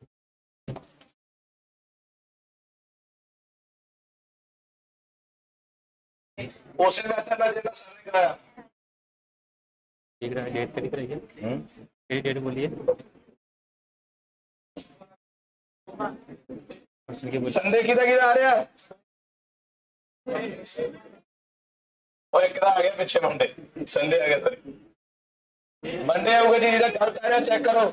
Speaker 2: उसी में अच्छा लग जाएगा सारे कराया।
Speaker 3: दिख रहा है, डेट पे दिख रही है। मेरी डेट बोलिए।
Speaker 2: संडे किधर किधर आ रहा है? और एक आ गया पीछे मंडे, संडे आ गया सॉरी, मंडे होगा जी, इधर घर पे आ रहा, चेक करो।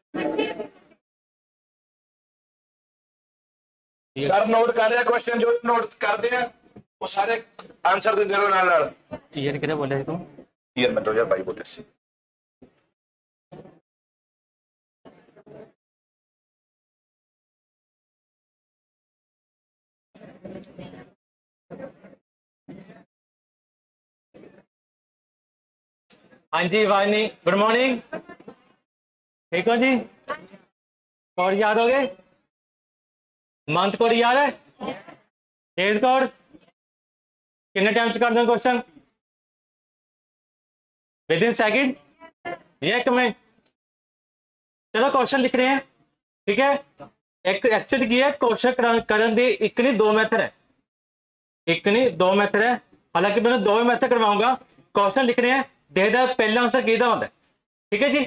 Speaker 2: सर नोट कर रहे हैं क्वेश्चन, जो नोट कर दिया वो सारे आंसर दे दो ना लड़।
Speaker 3: ईयर कितना बोला है तुम?
Speaker 2: ईयर में 2022 बोले।
Speaker 3: हाँ जी वानी, गुड मॉर्निंग, ठीक हो जी? कोड याद हो गए? मंथ कोड याद है? Days code? कितने टाइम से कर दूं क्वेश्चन? With in second? ये एक मिनट, चलो क्वेश्चन लिख रहे हैं, ठीक है। एक एक्चुअली की है क्वेश्चन करने दी एक नहीं दो मैथड है, एक नहीं दो मैथड है, हालांकि मैं दो मैथड करवाऊंगा। क्वेश्चन लिख रहे हैं, देखदा पहला आंसर किहदा होंदा है, ठीक है जी।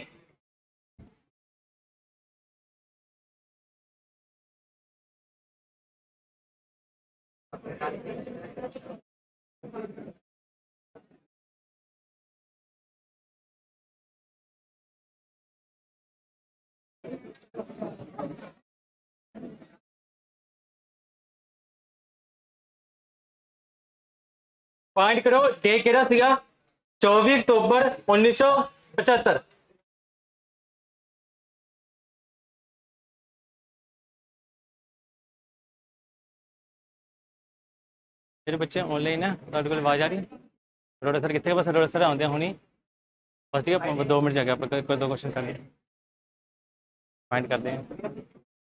Speaker 3: फाइंड करो डे केड़ा सीगा 24 अक्टूबर 1975। मेरे बच्चे ऑनलाइन है, ਤੁਹਾਡੇ ਕੋਲ आवाज आ रही है? अरोड़ा सर कितने बस अरोड़ा सर आते हुनी बस, ठीक है 2 मिनट जाके आप कोई दो क्वेश्चन कर लिए फाइंड करते हैं।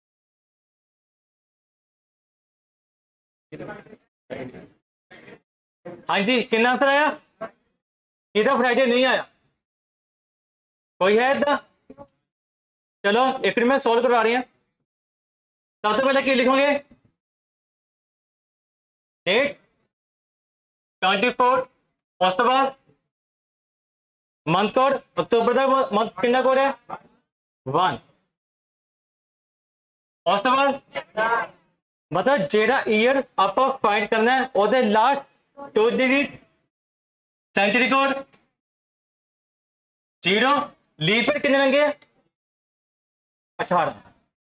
Speaker 3: हाँ जी, कितना आंसर आया? इधर फ्राइडे नहीं आया, कोई है इधर? चलो एक में सॉल्व करवा रहे हैं। सबसे पहले क्या लिखोगे? डेट 24, उस तो बाद मंथ कोड, अक्टूबर का मंथ कितना कोड है 1, उस तो बाद मतलब जेड़ा ईयर आप फाइंड करना है ओदे last 2 digit, century code 0, leap year कितने होंगे 18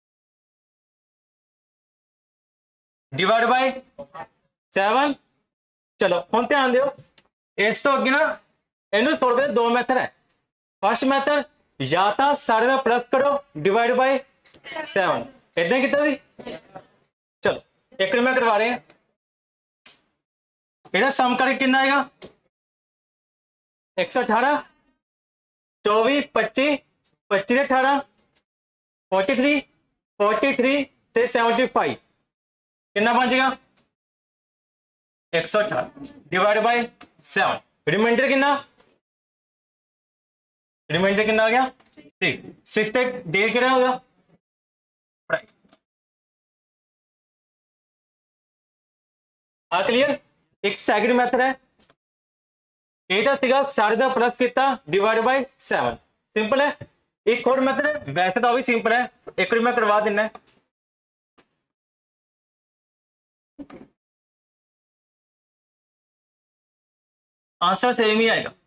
Speaker 3: डिवाइड बाय 7। चलो हम ध्यान दो, इस तो अगे ना इन सोल्व करने दो मैथड है। फर्स्ट मैथड या तो सारे का प्लस करो डिवाइड बाय 7, इतना कितना भी। चलो एक में करवा रहे हैं, इधर सम करके कितना आएगा 118, 24, 25, 25 18, 43, 43 ते 75 कितना बचेगा 118 डिवाइड बाय 7। रिमाइंडर कितना, रिमाइंडर कितना आ गया 6 तक डे कितना होगा राइट। क्लियर। एक सेकंड मेथड है, एटा सीगा सारे दा प्लस कितना डिवाइड बाय 7, सिंपल है। एक और मेथड है, वैसे तो भी सिंपल है, एक और मैं करवा देना है। आंसर सेम ही आएगा।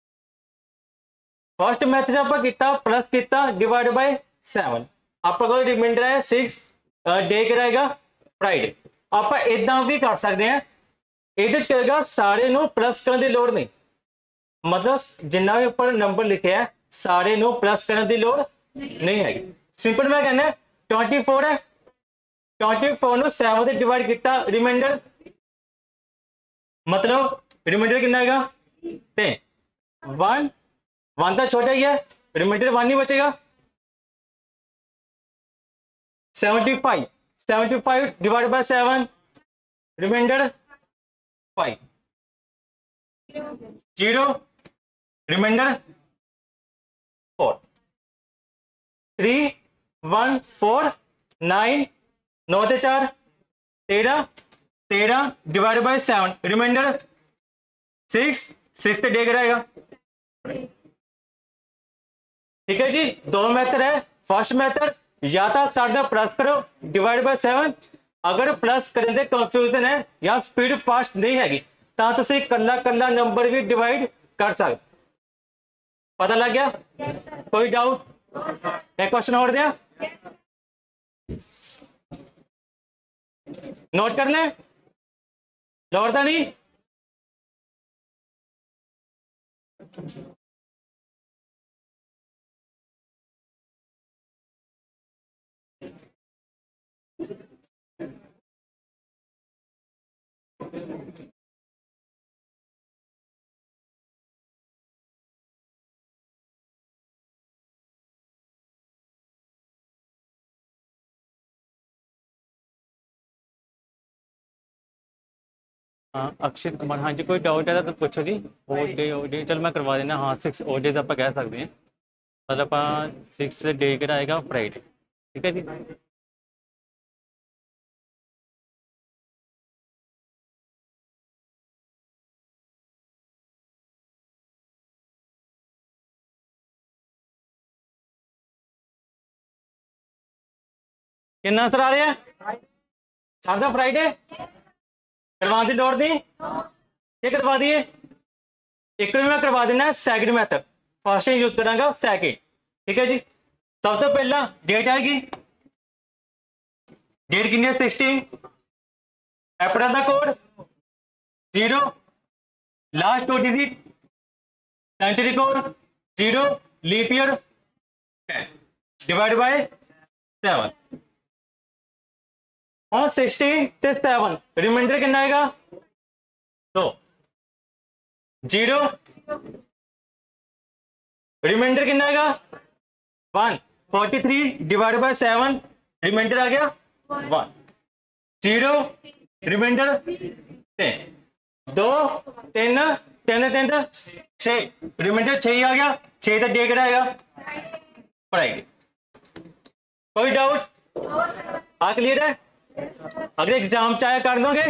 Speaker 3: फर्स्ट मैथड आप कितना प्लस कितना डिवाइड बाय 7, आपका कोई रिमाइंडर है 6, डे क्या रहेगा फ्राइडे। आप इदा भी कर सकते हैं, ये कहेगा सारे नो प्लस करने की लोड़ नहीं, मतलब जिन्ना भी ऊपर नंबर लिखे है सारे नो प्लस करने की लोड़ नहीं है। सिंपल मैं कहना 24 है, 24 नो 7 से डिवाइड किया रिमाइंडर, मतलब रिमाइंडर कितना आएगा 1, 1 तो छोटा ही है, रिमाइंडर 1 ही बचेगा। 75, 75 डिवाइड बाय 7 रिमाइंडर 5, 0 रिमाइंडर 4, 3 1 4 9 9 ते 4 13 13 डिवाइड बाय 7 रिमाइंडर 6 6 ते डे कराएगा। ठीक है जी, दो मेथड है। फर्स्ट मेथड या तो साढ़े प्लस करो डिवाइड बाय 7, अगर प्लस करें तो कंफ्यूजन है या स्पीड फास्ट नहीं हैगी तो तुसी कल्ला कल्ला नंबर भी डिवाइड कर सकते। पता लग गया? कोई डाउट? एक क्वेश्चन और दिया नोट कर ले, लौटता नहीं। हाँ अक्षित कुमार, हाँ जी कोई डाउट है तो पूछो जी। ओडे ओडे चल मैं करवा देना। हाँ 6 ओडे आप कह सकते हैं। मतलब 6 डे का आएगा फ्राइडे, ठीक है जी। कितना असर आ रहा है? सादा फ्राइडे करवा दी दौड़ दी, ये करवा दिए। एक में करवा देना सैकंड मैथड, फर्स्ट यूज करांगा सैकंड, ठीक है जी। सब तो पहला डेट आएगी, डेट कितनी है 16, अप्रैल का code 0, last 2 digit, century code 0, leap year 10 divide by 7 और 16 से 7 रिमाइंडर कितना आएगा 2, 0 रिमाइंडर कितना आएगा 1, 43 डिवाइड बाय 7 रिमाइंडर आ गया 1, 0 रिमाइंडर 10, 2 3 3 3 6 रिमाइंडर 6 ही आ गया, 6 तक डे कितना आएगा पढ़ाएंगे। कोई डाउट? आ क्लियर है? अगर एग्जाम चाहे कर दोगे?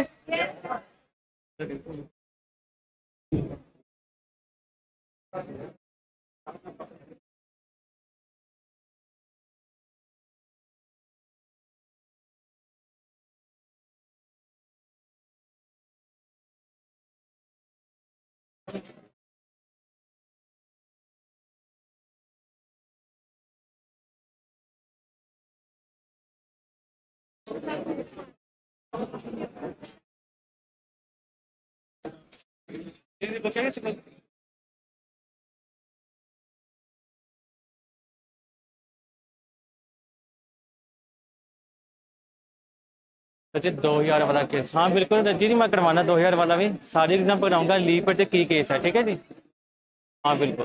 Speaker 3: अच्छा 2000 वाला केस, हाँ बिल्कुल जी जी मैं करवाना 2000 वाला भी, सारे एग्जाम कराऊंगा लीव पर की केस है, ठीक है जी। हाँ बिल्कुल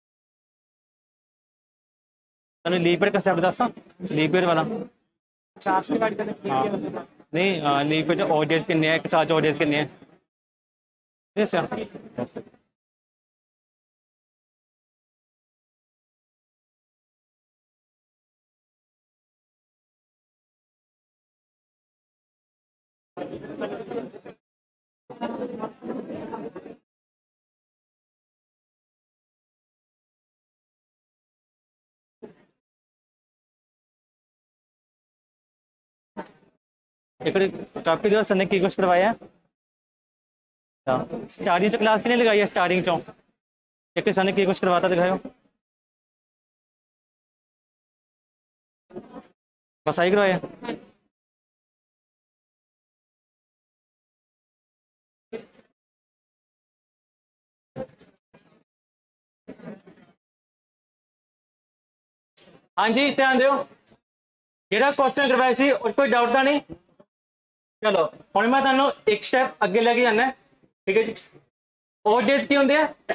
Speaker 3: तुम लीव पर कंसेप्ट दसा, लीव पर वाला हाँ नहीं लीव पर ऑडियंस कितने हैं, एक साथ ऑडियंस कितने हैं एक काफी दोस्त ने की कुछ करवाया स्टार्टिंग चो क्लास कितने लगाई है, स्टार्टिंग चो एक किसान ने की कुछ करवाता दिखाओ, बस आई करवाया। हाँ जी ध्यान दो, जेड़ा क्वेश्चन करवाया सी और कोई डाउट तो नहीं। चलो हुण मैं तुहानू एक स्टेप अगे लेके जाना, ठीक है जी। और डेज की होंगे है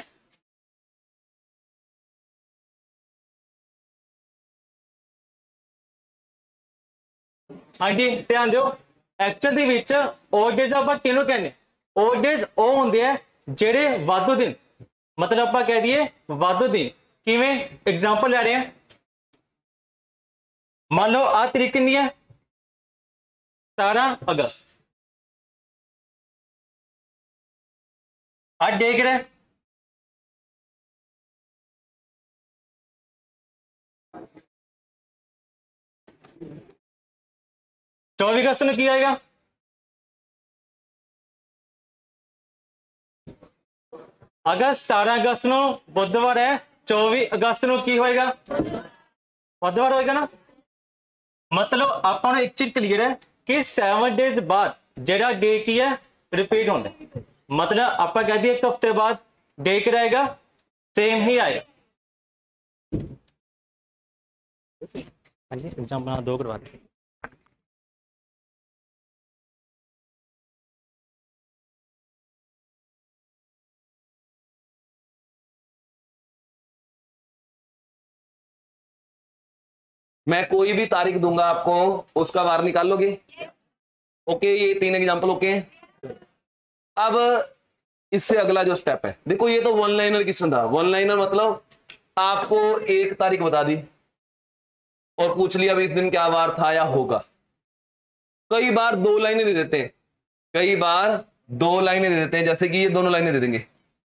Speaker 3: हाँ जी ध्यान दो, actual the which odd days आपां किहनूं कहने, ओड डेज ਉਹ ਹੁੰਦੇ ਆ ਜਿਹੜੇ ਵਾਧੂ दिन, मतलब ਆਪਾਂ कह दिए वाधू दिन। किवें एग्जांपल ले रहे हैं, मान लो आ तरीक कितनी है 17 अगस्त, आज डे किहड़ा है 24 अगस्त में की आएगा, अगर 17 अगस्त ਨੂੰ बुधवार है 24 अगस्त ਨੂੰ की होएगा बुधवार होएगा ना। मतलब ਆਪਾਂ ਨੂੰ एक चीज क्लियर है कि 7 डेज बाद जेड़ा डे की है रिपीट होना, मतलब आप कह दिए एक हफ्ते बाद डे क्या रहेगा सेम ही आएगा। हाँ जी एग्जाम बना 2 करवा दे।
Speaker 1: मैं कोई भी तारीख दूंगा आपको, उसका वार निकाल लोगे? ओके ये 3 एग्जांपल ओके। अब इससे अगला जो स्टेप है, देखो ये तो वन लाइनर क्वेश्चन था। वन लाइनर मतलब आपको 1 तारीख बता दी और पूछ लिया अभी इस दिन क्या वार था या होगा। कई बार 2 लाइनें दे देते हैं, कई बार 2 लाइनें दे देते हैं, जैसे कि ये दोनों लाइनें दे देंगे।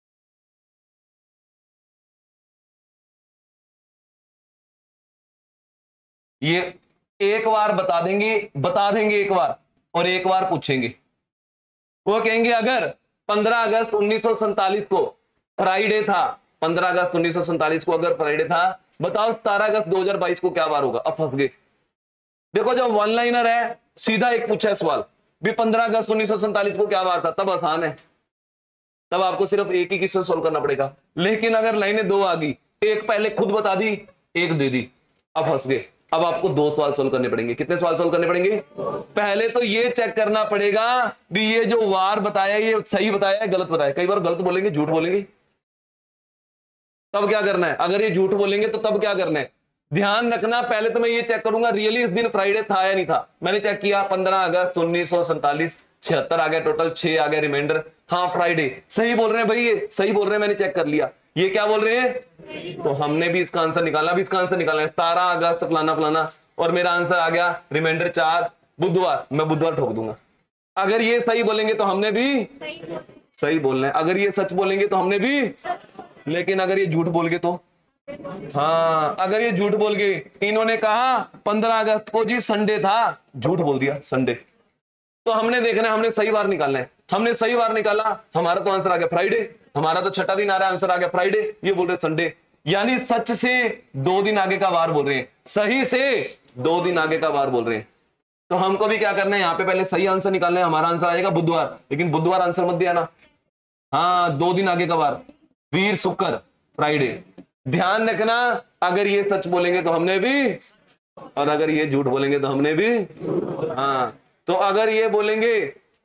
Speaker 1: ये एक बार बता देंगे एक बार, और एक बार पूछेंगे। वो कहेंगे अगर 15 अगस्त 1947 को फ्राइडे था, 15 अगस्त 1947 को अगर फ्राइडे था, बताओ 17 अगस्त 2022 को क्या वार होगा। अब फंस गए। देखो जब वन लाइनर है, सीधा एक पूछा है सवाल भी 15 अगस्त 1947 को क्या वार था, तब आसान है, तब आपको सिर्फ एक ही क्वेश्चन सोल्व करना पड़ेगा। लेकिन अगर लाइनें 2 आ गई, एक पहले खुद बता दी, एक दे दी, अब फंस गए। अब आपको 2 सवाल सोल्व करने पड़ेंगे। कितने सवाल सोल्व करने पड़ेंगे? पहले तो ये चेक करना पड़ेगा भी ये जो वार बताया ये सही बताया है गलत बताया। कई बार गलत बोलेंगे, झूठ बोलेंगे, तब क्या करना है? अगर ये झूठ बोलेंगे तो तब क्या करना है? ध्यान रखना, पहले तो मैं ये चेक करूंगा रियली इस दिन फ्राइडे था या नहीं था। मैंने चेक किया 15 अगस्त 1947, 76 आ गया टोटल, 6 आ गया रिमाइंडर। हाँ फ्राइडे सही बोल रहे हैं भाई, ये सही बोल रहे हैं, मैंने चेक कर लिया। ये क्या बोल रहे हैं? तो हमने भी इसका आंसर निकालना, भी इसका आंसर निकालना है 17 अगस्त फलाना फलाना, और मेरा आंसर आ गया रिमाइंडर 4 बुधवार। मैं बुधवार ठोक दूंगा। अगर ये सही बोलेंगे तो हमने भी सही बोलना है, अगर ये सच बोलेंगे तो हमने भी। लेकिन अगर ये झूठ बोल गए तो, हाँ अगर ये झूठ बोल गए, इन्होंने कहा 15 अगस्त को जी संडे था, झूठ बोल दिया संडे, तो हमने देखना है, हमने सही वार निकालना है। हमने सही वार निकाला, हमारा तो आंसर आ गया फ्राइडे, हमारा तो छठा दिन आ रहा है, आंसर आ गया फ्राइडे। ये बोल रहे संडे, यानी सच से 2 दिन आगे का वार बोल रहे हैं, सही से 2 दिन आगे का वार बोल रहे हैं। तो हमको भी क्या करना है, यहाँ पे पहले सही आंसर निकालना है। हमारा आंसर आएगा बुधवार, लेकिन बुधवार आंसर मत दिया ना। हाँ 2 दिन आगे का वार, वीर शुक्र फ्राइडे। ध्यान रखना, अगर ये सच बोलेंगे तो हमने भी, और अगर ये झूठ बोलेंगे तो हमने भी। हाँ तो अगर ये बोलेंगे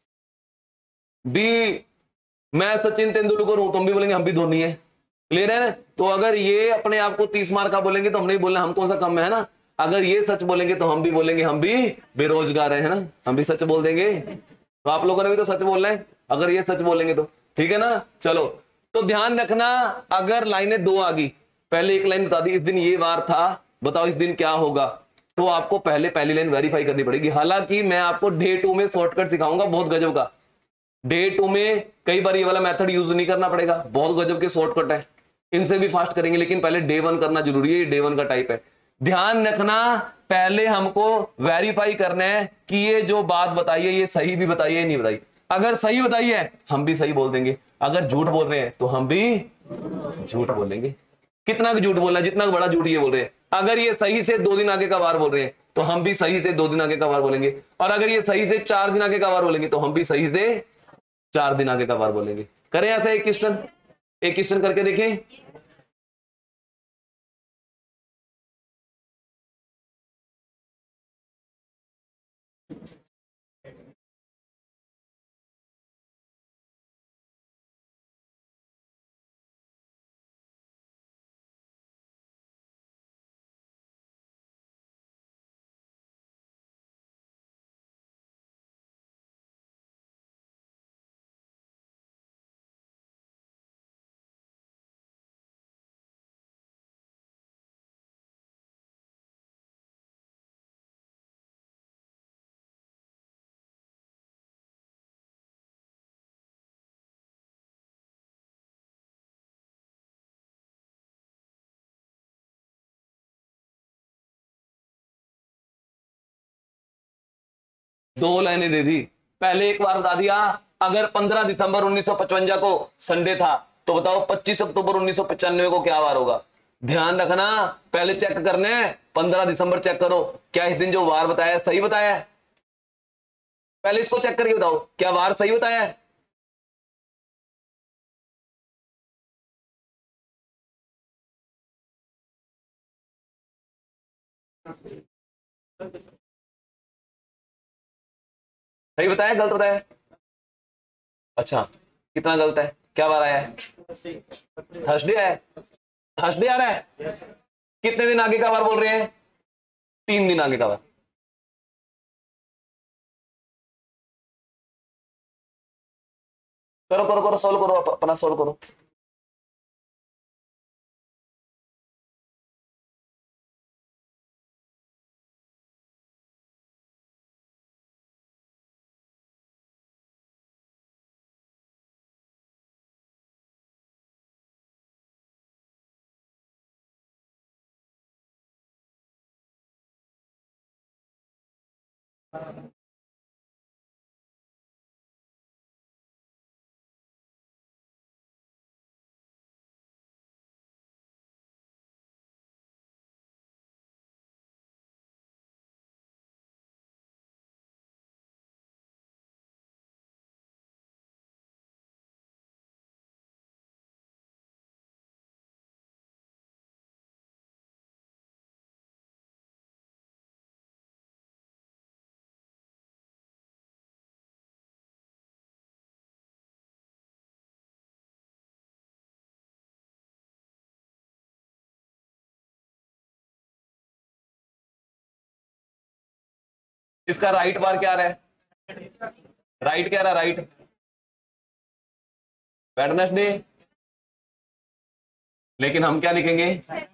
Speaker 1: भी मैं सचिन तेंदुलकर हूं, तुम भी बोलेंगे हम भी धोनी है। क्लियर है ना? तो अगर ये अपने आप को 30 मार्क का बोलेंगे तो हम नहीं बोलना हम कौन सा कम है ना। अगर ये सच बोलेंगे तो हम भी बोलेंगे हम भी बेरोजगार है ना, हम भी सच बोल देंगे। तो आप लोगों ने भी तो सच बोलना है अगर ये सच बोलेंगे तो, ठीक है ना। चलो तो ध्यान रखना, अगर लाइनें 2 आ गई, पहले एक लाइन बता दी इस दिन ये वार था, बताओ इस दिन क्या होगा, तो आपको पहले पहली लाइन वेरीफाई करनी पड़ेगी। हालांकि मैं आपको डे 2 में शॉर्टकट सिखाऊंगा बहुत गजब का। डे 2 में कई बार ये वाला मेथड यूज नहीं करना पड़ेगा, बहुत गजब के शॉर्टकट है, इनसे भी फास्ट करेंगे। लेकिन पहले डे 1 करना जरूरी है, डे 1 का टाइप है। ध्यान रखना, पहले हमको वेरीफाई करना है कि ये जो बात बताई है ये सही भी बताई है नहीं बताई। अगर सही बताई है हम भी सही बोल देंगे, अगर झूठ बोल रहे हैं तो हम भी झूठ बोलेंगे। कितना झूठ बोलना है, जितना बड़ा झूठ ये बोल रहे हैं। अगर ये सही से 2 दिन आगे का वार बोल रहे हैं तो हम भी सही से 2 दिन आगे का वार बोलेंगे, और अगर ये सही से 4 दिन आगे का वार बोलेंगे तो हम भी सही से 4 दिन आगे का वार बोलेंगे। करें ऐसा एक क्वेश्चन करके देखें। दो लाइनें दे दी, पहले एक बार बता दिया अगर 15 दिसंबर 1955 को संडे था तो बताओ 25 अक्टूबर 1995 को क्या वार होगा। ध्यान रखना, पहले चेक करने, 15 दिसंबर चेक करो क्या इस दिन जो वार बताया है सही बताया है। पहले इसको चेक करके बताओ क्या वार सही बताया है। सही बताया गलत बताया? अच्छा कितना गलत है, क्या वार आया है? थर्सडे आया है, थर्सडे आ रहा है। कितने दिन आगे का वार बोल रहे हैं? 3 दिन आगे का वार। करो करो करो, सोल्व करो, अपना सोल्व करो। इसका राइट बार क्या रहा है? राइट क्या रहा? राइट वेडनेसडे, लेकिन हम क्या लिखेंगे?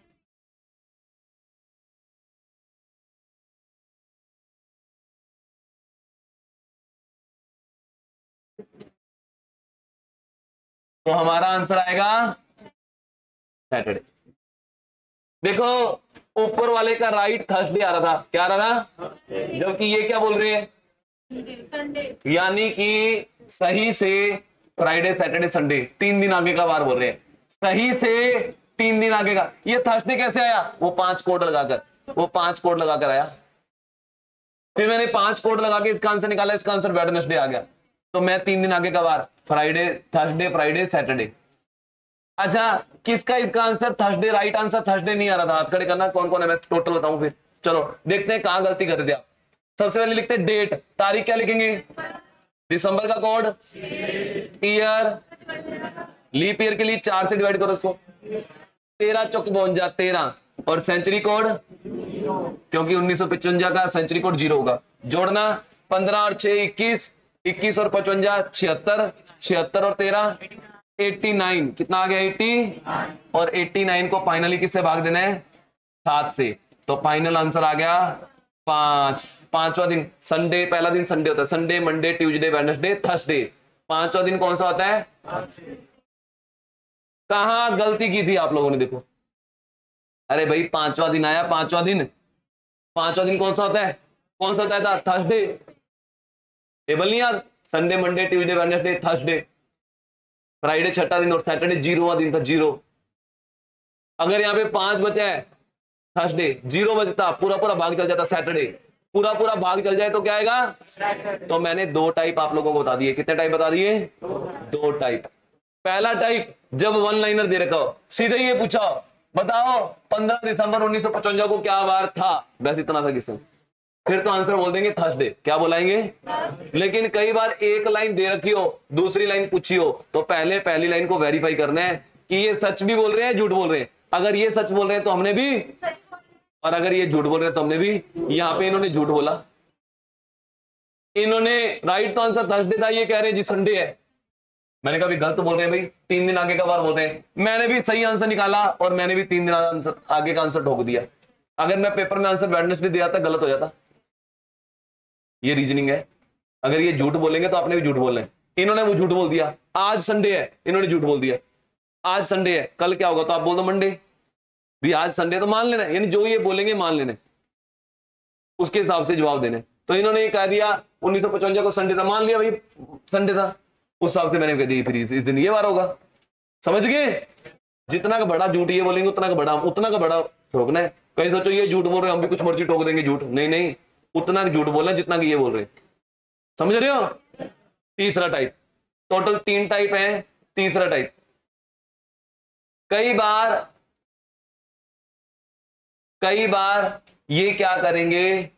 Speaker 1: तो हमारा आंसर आएगा सैटरडे। देखो ऊपर वाले का राइट थर्सडे आ रहा था, क्या आ रहा था? जबकि ये क्या बोल रहे हैं? यानी कि सही से फ्राइडे सैटरडे संडे 3 दिन आगे का बार बोल रहे हैं, सही से 3 दिन आगे का। ये थर्सडे कैसे आया? वो 5 कोड लगाकर आया। फिर मैंने 5 कोड लगा के इसका आंसर निकाला, इसका आंसर वेडनेसडे आ गया। तो मैं 3 दिन आगे का बार, फ्राइडे थर्सडे फ्राइडे सैटरडे। अच्छा किसका इसका answer Thursday? Right answer Thursday नहीं आ रहा था, हाथ खड़े करना कौन कौन है, मैं टोटल बताऊं फिर। चलो देखते हैं कहां गलती कर रहे थे आप। सबसे पहले लिखते हैं डेट, तारीख क्या लिखेंगे? दिसंबर का कोड, ईयर, लीप ईयर के लिए 4 से डिवाइड करो इसको, 13 चौक 52 13, और सेंचुरी कोड क्योंकि 1955 का सेंचुरी कोड 0 होगा। जोड़ना 15 और 6 21, 21 और 55 76, 76 और 13 89, कितना आ गया? 80, और 89 को फाइनली किससे भाग देना है? 7 से। तो फाइनल आंसर आ गया 5। 5वां दिन संडे, पहला दिन संडे होता है, Sunday Monday Tuesday Wednesday Thursday. 5वां दिन कौन सा होता है? कहां गलती की थी आप लोगों ने? देखो अरे भाई 5वां दिन आया, 5वां दिन कौन सा होता है? कौन सा होता था? थर्सडे। टेबल नहीं याद? Sunday Monday Tuesday Wednesday Thursday, Friday छठा दिन और सैटरडे 0वां दिन था 0। अगर यहाँ पे 5 बचा है थर्सडे, 0 बचता, पूरा भाग चल जाता सैटरडे, पूरा भाग चल जाए तो क्या आएगा? तो मैंने 2 टाइप आप लोगों को बता दिए। कितने टाइप बता दिए? 2 टाइप। पहला टाइप जब 1 लाइनर दे रखा हो, सीधे ये पूछा बताओ 15 दिसंबर 1955 को क्या वार था, बस इतना था किस्म, फिर तो आंसर बोल देंगे थर्सडे। क्या बोलाएंगे? लेकिन कई बार एक लाइन दे रखी हो, दूसरी लाइन पूछी हो, तो पहले पहली लाइन को वेरीफाई करना है कि ये सच भी बोल रहे हैं झूठ बोल रहे हैं। अगर ये सच बोल रहे हैं तो हमने भी, और अगर ये झूठ बोल रहे हैं तो हमने भी। यहां पे इन्होंने झूठ बोला, इन्होंने राइट तो आंसर थर्सडे था, ये कह रहे हैं जी संडे है। मैंने कहा भी गलत बोल रहे हैं भाई, 3 दिन आगे का बार बोल रहे हैं। मैंने भी सही आंसर निकाला और मैंने भी 3 दिन आगे का आंसर ठोक दिया। अगर मैं पेपर में आंसर वेडनेसडे दिया था गलत हो जाता। ये रीजनिंग है। अगर ये झूठ बोलेंगे तो आपने भी झूठ बोलना है। इन्होंने वो झूठ बोल दिया, आज संडे है, इन्होंने झूठ बोल दिया आज संडे है, कल क्या होगा? तो आप बोल दो मंडे भी, आज संडे तो मान लेना, यानी जो ये बोलेंगे मान लेना, उसके हिसाब से जवाब देने। तो इन्होंने ये कह दिया 1955 को संडे था, मान लिया भाई संडे था, उस हिसाब से मैंने कह दिया फिर इस दिन ये बार होगा। समझ गए? जितना का बड़ा झूठ ये बोलेंगे उतना का बड़ा ठोकना है। कहीं सोचो ये झूठ बोल रहे हैं हम भी कुछ मर्जी ठोक देंगे झूठ, नहीं, उतना झूठ बोलना जितना कि ये बोल रहे हैं। समझ रहे हो? तीसरा टाइप, टोटल 3 टाइप है। तीसरा टाइप, कई बार ये क्या करेंगे,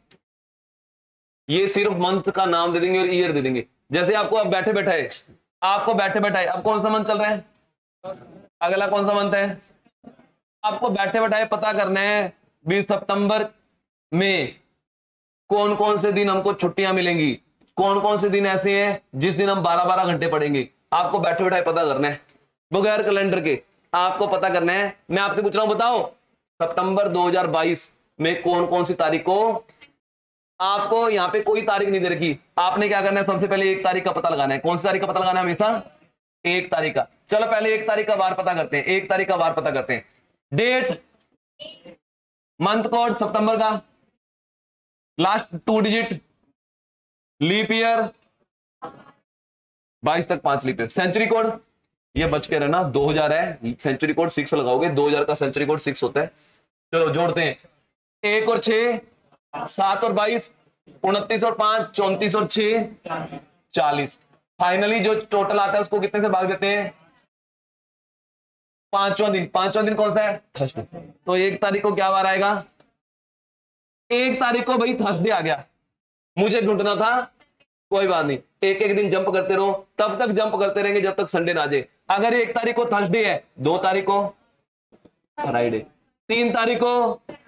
Speaker 1: ये सिर्फ मंथ का नाम दे देंगे और ईयर दे देंगे। जैसे आपको अब बैठे बैठाए अब कौन सा मंथ चल रहा है, अगला कौन सा मंथ है, आपको बैठे बैठाए पता करना है 20 सितंबर में कौन कौन से दिन हमको छुट्टियां मिलेंगी, कौन कौन से दिन ऐसे हैं जिस दिन हम 12-12 घंटे पढ़ेंगे। आपको बैठे बैठाए पता करना है, बगैर कैलेंडर के आपको पता करना है। मैं आपसे पूछ रहा हूं, बताओ सितंबर 2022 में कौन कौन सी तारीख को, आपको यहां पे कोई तारीख नहीं दे रखी, आपने क्या करना है, सबसे पहले 1 तारीख का पता लगाना है। कौन सी तारीख का पता लगाना है? हमेशा 1 तारीख का। चलो पहले 1 तारीख का वार पता करते हैं, 1 तारीख का वार पता करते हैं। डेट, मंथ कोड सितंबर का, लास्ट 2 डिजिट लीप ईयर 22 तक 5 लीप ईयर। सेंचुरी कोड ये बच के रहना, 2000 है, सेंचुरी कोड 6 लगाओगे, 2000 का सेंचुरी कोड 6 होता है। चलो जोड़ते हैं, 1 और 6 7 और 22 29 और 5 34 और 6 40। फाइनली जो टोटल आता है उसको कितने से भाग देते हैं? पांचवां दिन कौन सा है? थर्सडे। तो 1 तारीख को क्या वार आएगा? 1 तारीख को भाई थर्सडे आ गया, मुझे ढूंढना था, कोई बात नहीं, एक एक दिन जंप करते रहो, तब तक जंप करते रहेंगे जब तक संडे ना आ जाए। अगर 1 तारीख को थर्सडे है, 2 तारीख को फ्राइडे, 3 तारीख को,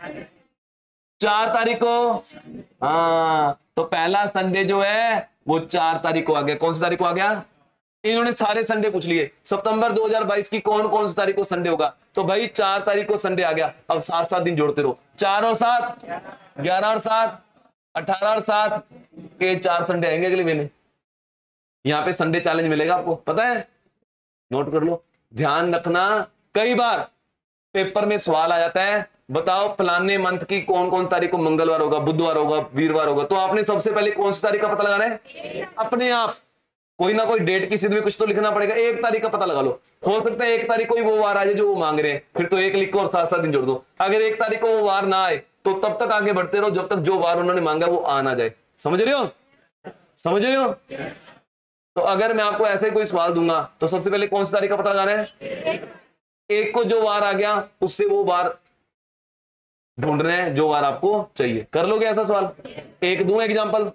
Speaker 1: 4 तारीख को, हाँ तो पहला संडे जो है वो 4 तारीख को आ गया। कौन सी तारीख को आ गया? इन्होंने सारे संडे पूछ लिए, सितंबर 2022 की कौन कौन सी तारीख को संडे होगा, तो भाई 4 तारीख को संडे आ गया। अब 7 दिन जोड़ते रहो, 4 और 7 11 और 7 18 और 7 के 4 संडे आएंगे अगले महीने। यहां पे संडे चैलेंज मिलेगा आपको, पता है, नोट कर लो। ध्यान रखना, कई बार पेपर में सवाल आ जाता है, बताओ फलाने मंथ की कौन कौन तारीख को मंगलवार होगा, बुधवार होगा, वीरवार होगा, तो आपने सबसे पहले कौन सी तारीख का पता लगाना है? अपने आप कोई ना कोई डेट किसी में कुछ तो लिखना पड़ेगा। 1 तारीख का पता लगा लो, हो सकता है 1 तारीख को ही वो वार आ जाए जो वो मांग रहे हैं, फिर तो 1 लिखो और 7 दिन जोड़ दो। अगर 1 तारीख को वो वार ना आए तो तब तक आगे बढ़ते रहो जब तक जो वार उन्होंने मांगा वो आ ना जाए। समझ रहे हो? समझ रहे हो? तो अगर मैं आपको ऐसे कोई सवाल दूंगा तो सबसे पहले कौन सी तारीख का पता लगाना है? 1 को जो वार आ गया उससे वो वार ढूंढ रहे हैं जो वार आपको चाहिए। कर लोगे ऐसा सवाल? एक दूं एग्जांपल,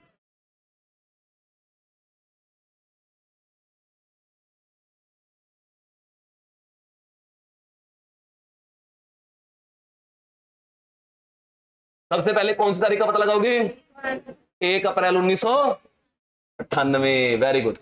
Speaker 1: सबसे पहले कौन सी तारीख का पता लगाओगे? 1 अप्रैल 1998। Very good.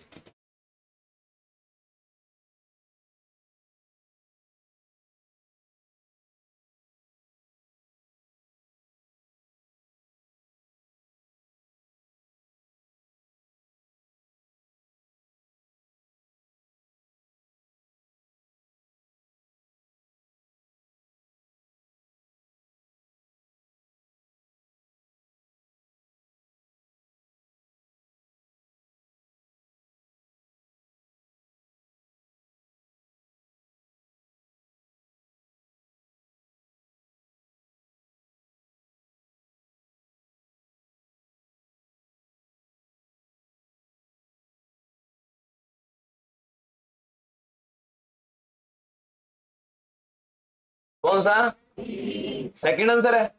Speaker 1: कौन सा सेकंड आंसर है?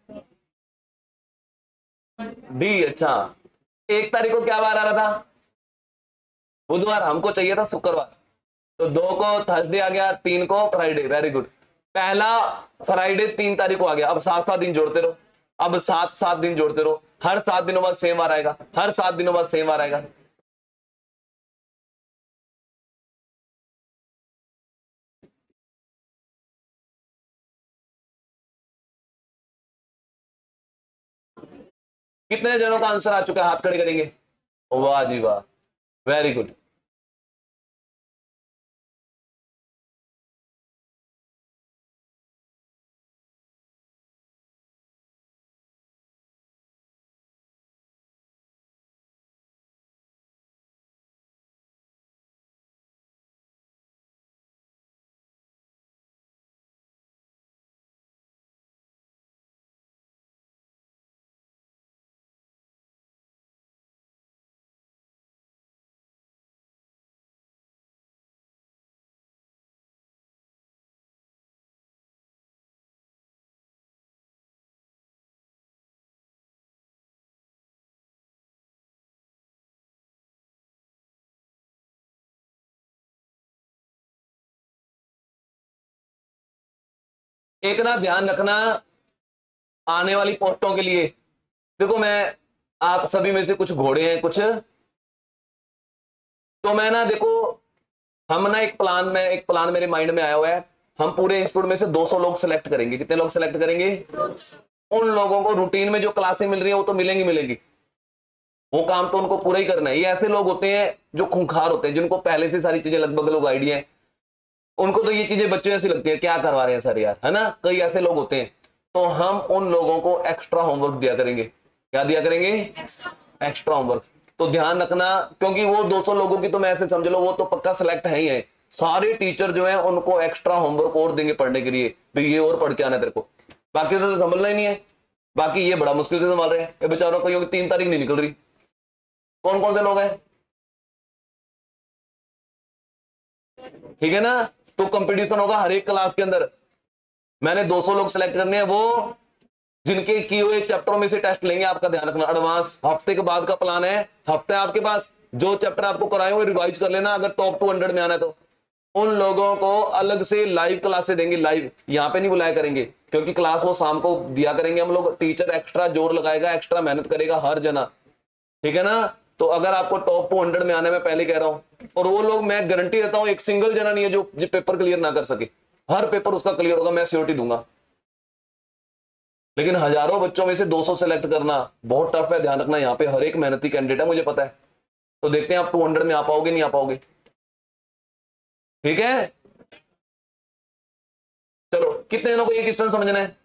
Speaker 1: डी। अच्छा, 1 तारीख को क्या वार आ रहा था? बुधवार। हमको चाहिए था शुक्रवार, तो 2 को थर्सडे आ गया, 3 को फ्राइडे। Very good. पहला फ्राइडे 3 तारीख को आ गया। अब 7 दिन जोड़ते रहो, अब 7 दिन जोड़ते रहो, हर 7 दिनों बाद सेम वार आएगा, हर 7 दिनों बाद सेम वार आएगा। कितने जनों का आंसर आ चुका है? हाथ खड़े करेंगे। वाह जी वाह, वेरी गुड। एक ना ध्यान रखना, आने वाली पोस्टों के लिए, देखो मैं आप सभी में से कुछ घोड़े हैं, कुछ तो मैं ना, देखो हम ना एक प्लान मेरे माइंड में आया हुआ है। हम पूरे इंस्टीट्यूट में से 200 लोग सेलेक्ट करेंगे। कितने लोग सेलेक्ट करेंगे? उन लोगों को रूटीन में जो क्लासें मिल रही है वो तो मिलेंगी, वो काम तो उनको पूरा ही करना है। ये ऐसे लोग होते हैं जो खूंखार होते हैं, जिनको पहले से सारी चीजें लगभग लोग आइडिया है, उनको तो ये चीजें बच्चों ऐसी लगती है, क्या करवा रहे हैं सर यार, है ना। कई ऐसे लोग होते हैं, तो हम उन लोगों को एक्स्ट्रा होमवर्क दिया करेंगे। क्या दिया करेंगे? Extra homework. तो ध्यान रखना, क्योंकि वो 200 लोगों की तो मैं ऐसे समझ लो वो तो पक्का सिलेक्ट है ही है। सारे टीचर जो है उनको एक्स्ट्रा होमवर्क और देंगे पढ़ने के लिए, भी ये और पढ़ के आना तेरे को, बाकी तो संभलना ही नहीं है। बाकी ये बड़ा मुश्किल से संभाल रहे हैं, ये बेचारों को 3 तारीख नहीं निकल रही। कौन कौन से लोग हैं, ठीक है ना। तो कंपटीशन होगा हर एक क्लास के अंदर। मैंने 200 लोग सिलेक्ट करने हैं, वो जिनके किए हुए चैप्टरों में से टेस्ट लेंगे। आपका ध्यान रखना, एडवांस हफ्ते के बाद का प्लान है। हफ्ते आपके पास जो चैप्टर आपको कराए हुए रिवाइज कर लेना, अगर टॉप 200 में आना है तो। उन लोगों को अलग से लाइव क्लासेस देंगे, लाइव यहाँ पे नहीं बुलाया करेंगे, क्योंकि क्लास वो शाम को दिया करेंगे हम लोग। टीचर एक्स्ट्रा जोर लगाएगा, एक्स्ट्रा मेहनत करेगा हर जना, ठीक है ना। तो अगर आपको टॉप 200 में आने में पहले कह रहा हूं, और वो लोग मैं गारंटी देता हूं एक सिंगल जना नहीं है जो पेपर क्लियर ना कर सके, हर पेपर उसका क्लियर होगा, मैं श्योरिटी दूंगा। लेकिन हजारों बच्चों में से 200 सेलेक्ट करना बहुत टफ है, ध्यान रखना। यहाँ पे हर एक मेहनती कैंडिडेट है, मुझे पता है। तो देखते हैं आप 200 में आ पाओगे नहीं आ पाओगे, ठीक है। चलो, कितने जनों को ये क्वेश्चन समझना है?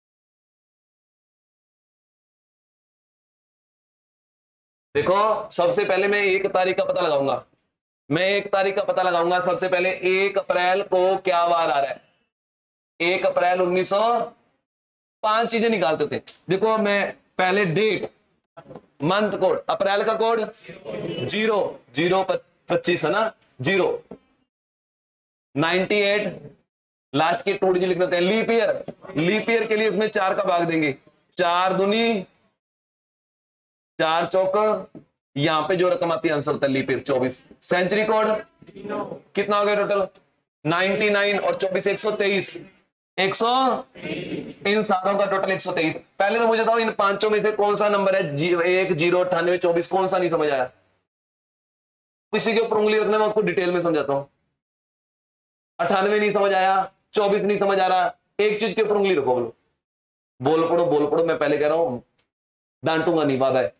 Speaker 1: देखो, सबसे पहले मैं 1 तारीख का पता लगाऊंगा। मैं 1 तारीख का पता लगाऊंगा। सबसे पहले 1 अप्रैल को क्या वार आ रहा है? 1 अप्रैल 1900, 5 चीजें निकालते होते। देखो, मैं पहले डेट, मंथ कोड, अप्रैल का कोड 0/0/25 है ना, 0 98 लास्ट के 2 डिजिट लिख देते हैं। लीप ईयर, लीप ईयर के लिए इसमें 4 का भाग देंगे, 4 दूनी 4 चौक, यहां पे जो रकम आती है आंसर होता है लीप ईयर 24। सेंचुरी कोड कितना हो गया टोटल? 99 और 24 123, 100, इन सारों का टोटल 123। पहले तो मुझे बताओ इन 5 में से कौन सा नंबर है 1 0 98 24, कौन सा नहीं समझ आया? किसी के ऊपर उंगली रखने में उसको डिटेल में समझाता हूं। 98 नहीं समझ आया, 24 नहीं समझ आ रहा, एक चीज के ऊपर उंगली रखो, बोलो बोल पड़ो, बोल पड़ो। मैं पहले कह रहा हूं डांटूंगा नहीं, वादा है।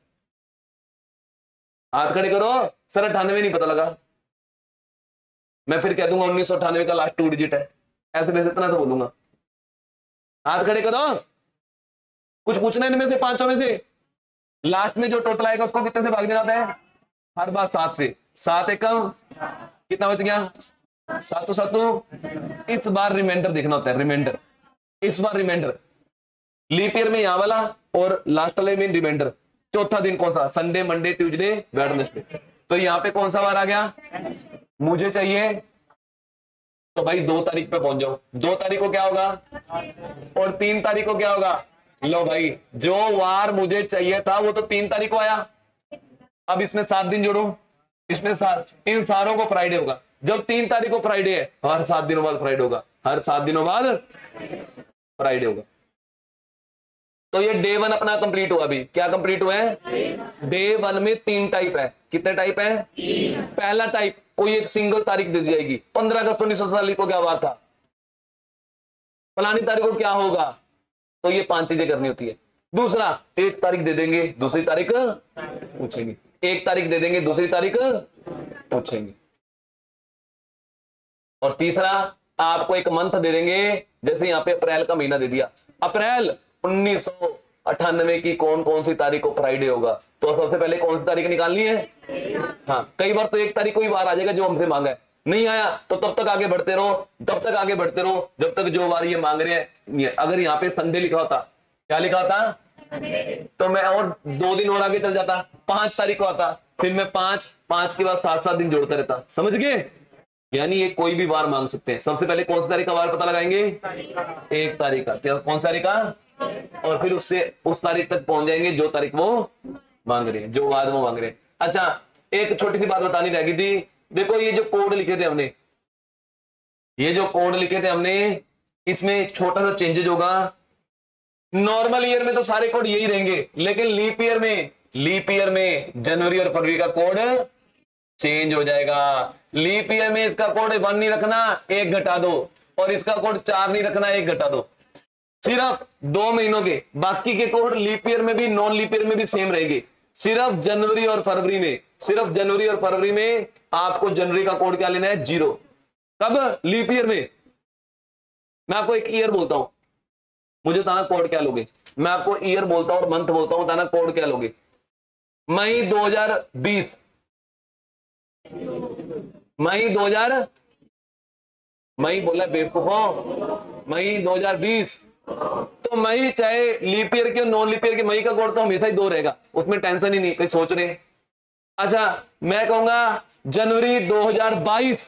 Speaker 1: हाथ खड़े करो। सर 98 नहीं पता लगा, मैं फिर कह दूंगा 1998 का लास्ट 2 डिजिट है, ऐसे वैसे इतना से बोलूंगा। हाथ खड़े करो। कुछ पूछना इनमें से 5 में से लास्ट में जो टोटल आएगा उसको कितने से भाग देना होता है? हर बार 7 से। 7 एकम कितना बच गया? 7 7। इस बार रिमाइंडर देखना होता है, रिमाइंडर, इस बार रिमाइंडर। लीप ईयर में यहां वाला और लास्ट वाले में रिमाइंडर। चौथा दिन कौन सा? Sunday, Monday, Tuesday, Wednesday. तो यहाँ पे कौन सा बार आ गया? मुझे चाहिए तो भाई 2 तारीख पे पहुंच जाओ। 2 तारीख को क्या होगा और 3 तारीख को क्या होगा? लो भाई, जो वार मुझे चाहिए था वो तो 3 तारीख को आया। अब इसमें 7 दिन जोड़ो, इसमें 7, इन सारों को फ्राइडे होगा। जब 3 तारीख को फ्राइडे है, हर 7 दिनों बाद फ्राइडे होगा, हर 7 दिनों बाद फ्राइडे होगा। तो ये डे 1 अपना कंप्लीट हुआ। अभी क्या कंप्लीट हुआ है? डे 1 में 3 टाइप है। कितने टाइप है? पहला टाइप, कोई एक सिंगल तारीख दे दी जाएगी। 15 अगस्त 1947 को क्या हुआ था, फलानी तारीख को क्या होगा, तो ये 5 चीजें करनी होती है। दूसरा, 1 तारीख दे देंगे, दूसरी तारीख पूछेंगे। 1 तारीख दे देंगे, दूसरी तारीख पूछेंगे। और तीसरा, आपको एक मंथ दे देंगे, जैसे यहां पे अप्रैल का महीना दे दिया। अप्रैल 1998 की कौन कौन सी तारीख को फ्राइडे होगा, तो सबसे पहले कौन सी तारीख निकालनी है? हाँ, कई बार तो 1 तारीख को ही बार आ जाएगा जो हमसे मांगा है। नहीं आया तो तब तक आगे बढ़ते रहो, तब तक आगे बढ़ते रहो जब तक जो बार ये मांग रहे हैं। अगर यहाँ पे संडे लिखा होता, क्या लिखा होता, तो मैं और 2 दिन और आगे चल जाता, 5 तारीख को आता, फिर मैं 5 के बाद 7 दिन जोड़ता रहता। समझ गए? यानी ये कोई भी बार मांग सकते हैं। सबसे पहले कौन सी तारीख का बार पता लगाएंगे? 1 तारीख का। कौन सी तारीख का? और फिर उससे उस तारीख तक पहुंच जाएंगे जो तारीख वो मांग रहे हैं, जो बाद वो मांग रहे हैं। अच्छा, एक छोटी सी बात बतानी रह गई थी। देखो, ये जो कोड लिखे थे हमने, ये जो कोड लिखे थे हमने, इसमें छोटा सा चेंजेज होगा। नॉर्मल ईयर में तो सारे कोड यही रहेंगे, लेकिन लीप ईयर में जनवरी और फरवरी का कोड चेंज हो जाएगा। लीप ईयर में इसका कोड 1 नहीं रखना, 1 घटा दो, और इसका कोड 4 नहीं रखना, 1 घटा दो। सिर्फ 2 महीनों के, बाकी के कोड लीप ईयर में भी नॉन लीप ईयर में भी सेम रहेंगे। सिर्फ जनवरी और फरवरी में, आपको जनवरी का कोड क्या लेना है? 0। कब? लीप ईयर में। मैं आपको एक ईयर बोलता हूं, मुझे बताना कोड क्या लोगे। मैं आपको ईयर बोलता हूं और मंथ बोलता हूं, बताना कोड क्या लोगे। मई 2020, मई 2000, मई बोला बेवकूफों, मई 2020। तो मई चाहे लीप ईयर के नॉन लीप ईयर के, मई का कोड तो हमेशा ही 2 रहेगा, उसमें टेंशन ही नहीं, कहीं सोच रहे हैं। अच्छा मैं कहूंगा जनवरी 2022,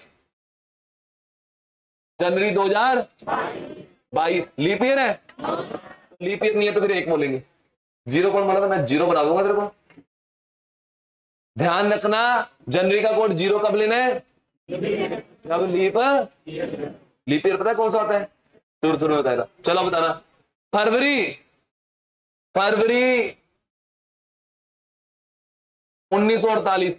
Speaker 1: जनवरी 2022 लीप ईयर है, लीप ईयर नहीं है तो फिर 1 बोलेंगे। 0 कौन बोला था, मैं 0 बना दूंगा तेरे को। ध्यान रखना जनवरी का कोड 0 कब लेना है, जब लीप ईयर पता है कौन सा होता है, शुरू में बताया था। चलो बताना, फरवरी 1948,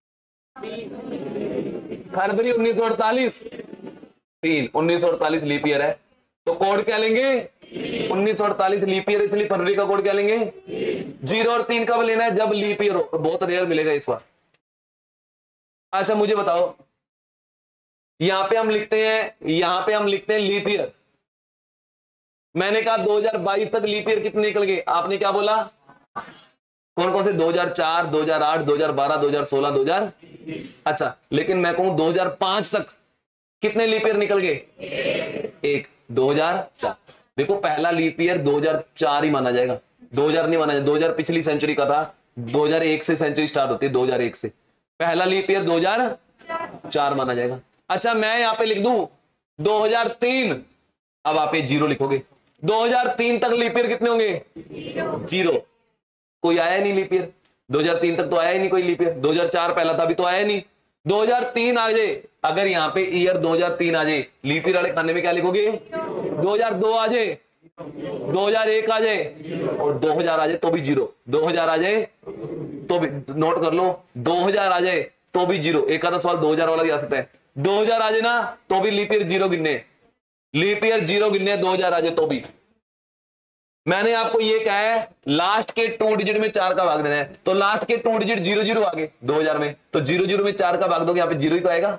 Speaker 1: फरवरी 1948, 1948 लीप ईयर है, तो कोड क्या लेंगे 1948 लीप ईयर, इसलिए फरवरी का कोड क्या लेंगे 0 और 3 कब लेना है, जब लीप ईयर हो। तो बहुत रेयर मिलेगा इस बार। अच्छा मुझे बताओ, यहां पे हम लिखते हैं लीप ईयर। मैंने कहा 2022 तक लीप ईयर कितने निकल गए, आपने क्या बोला, कौन कौन से, 2004, 2008, 2012, 2016, 2000। अच्छा लेकिन मैं कहूं 2005 तक कितने लीप ईयर निकल गए, 1, 2004। देखो पहला लीप ईयर 2004 ही माना जाएगा, 2000 नहीं माना जाएगा। 2000 पिछली सेंचुरी का था, 2001 से सेंचुरी स्टार्ट होती है, 2001 से पहला लीप ईयर 2004 माना जाएगा। अच्छा मैं यहां पे लिख दूं 2003, अब आप 0 लिखोगे। 2003 तक लीप ईयर कितने होंगे, 0। कोई आया नहीं लीप ईयर, 2003 तक तो आया ही नहीं कोई लीप ईयर। 2004 पहला था, अभी तो आया नहीं। 2003 आ जाए, अगर यहां पे ईयर 2003 आ जाए, लीप ईयर वाले खाने में क्या लिखोगे, 2002 आ जाए, 2001 आ जाए और 2000 आ जाए तो भी 0। 2000 आ जाए तो भी, नोट कर लो, 2000 आ जाए तो भी 0। एक आधा सवाल 2000 वाला भी आ सकता है। 2000 आ जाए ना तो भी लीप ईयर 0 गिनने, लीप ईयर 0 गिनने, 2000 आ जाए तो भी। मैंने आपको ये कहा है लास्ट के 2 डिजिट में 4 का भाग देना है, तो लास्ट के 2 डिजिट 0 0 आ गए 2000 में, तो 0 0 में 4 का भाग दोगे, यहां पे 0 ही तो आएगा।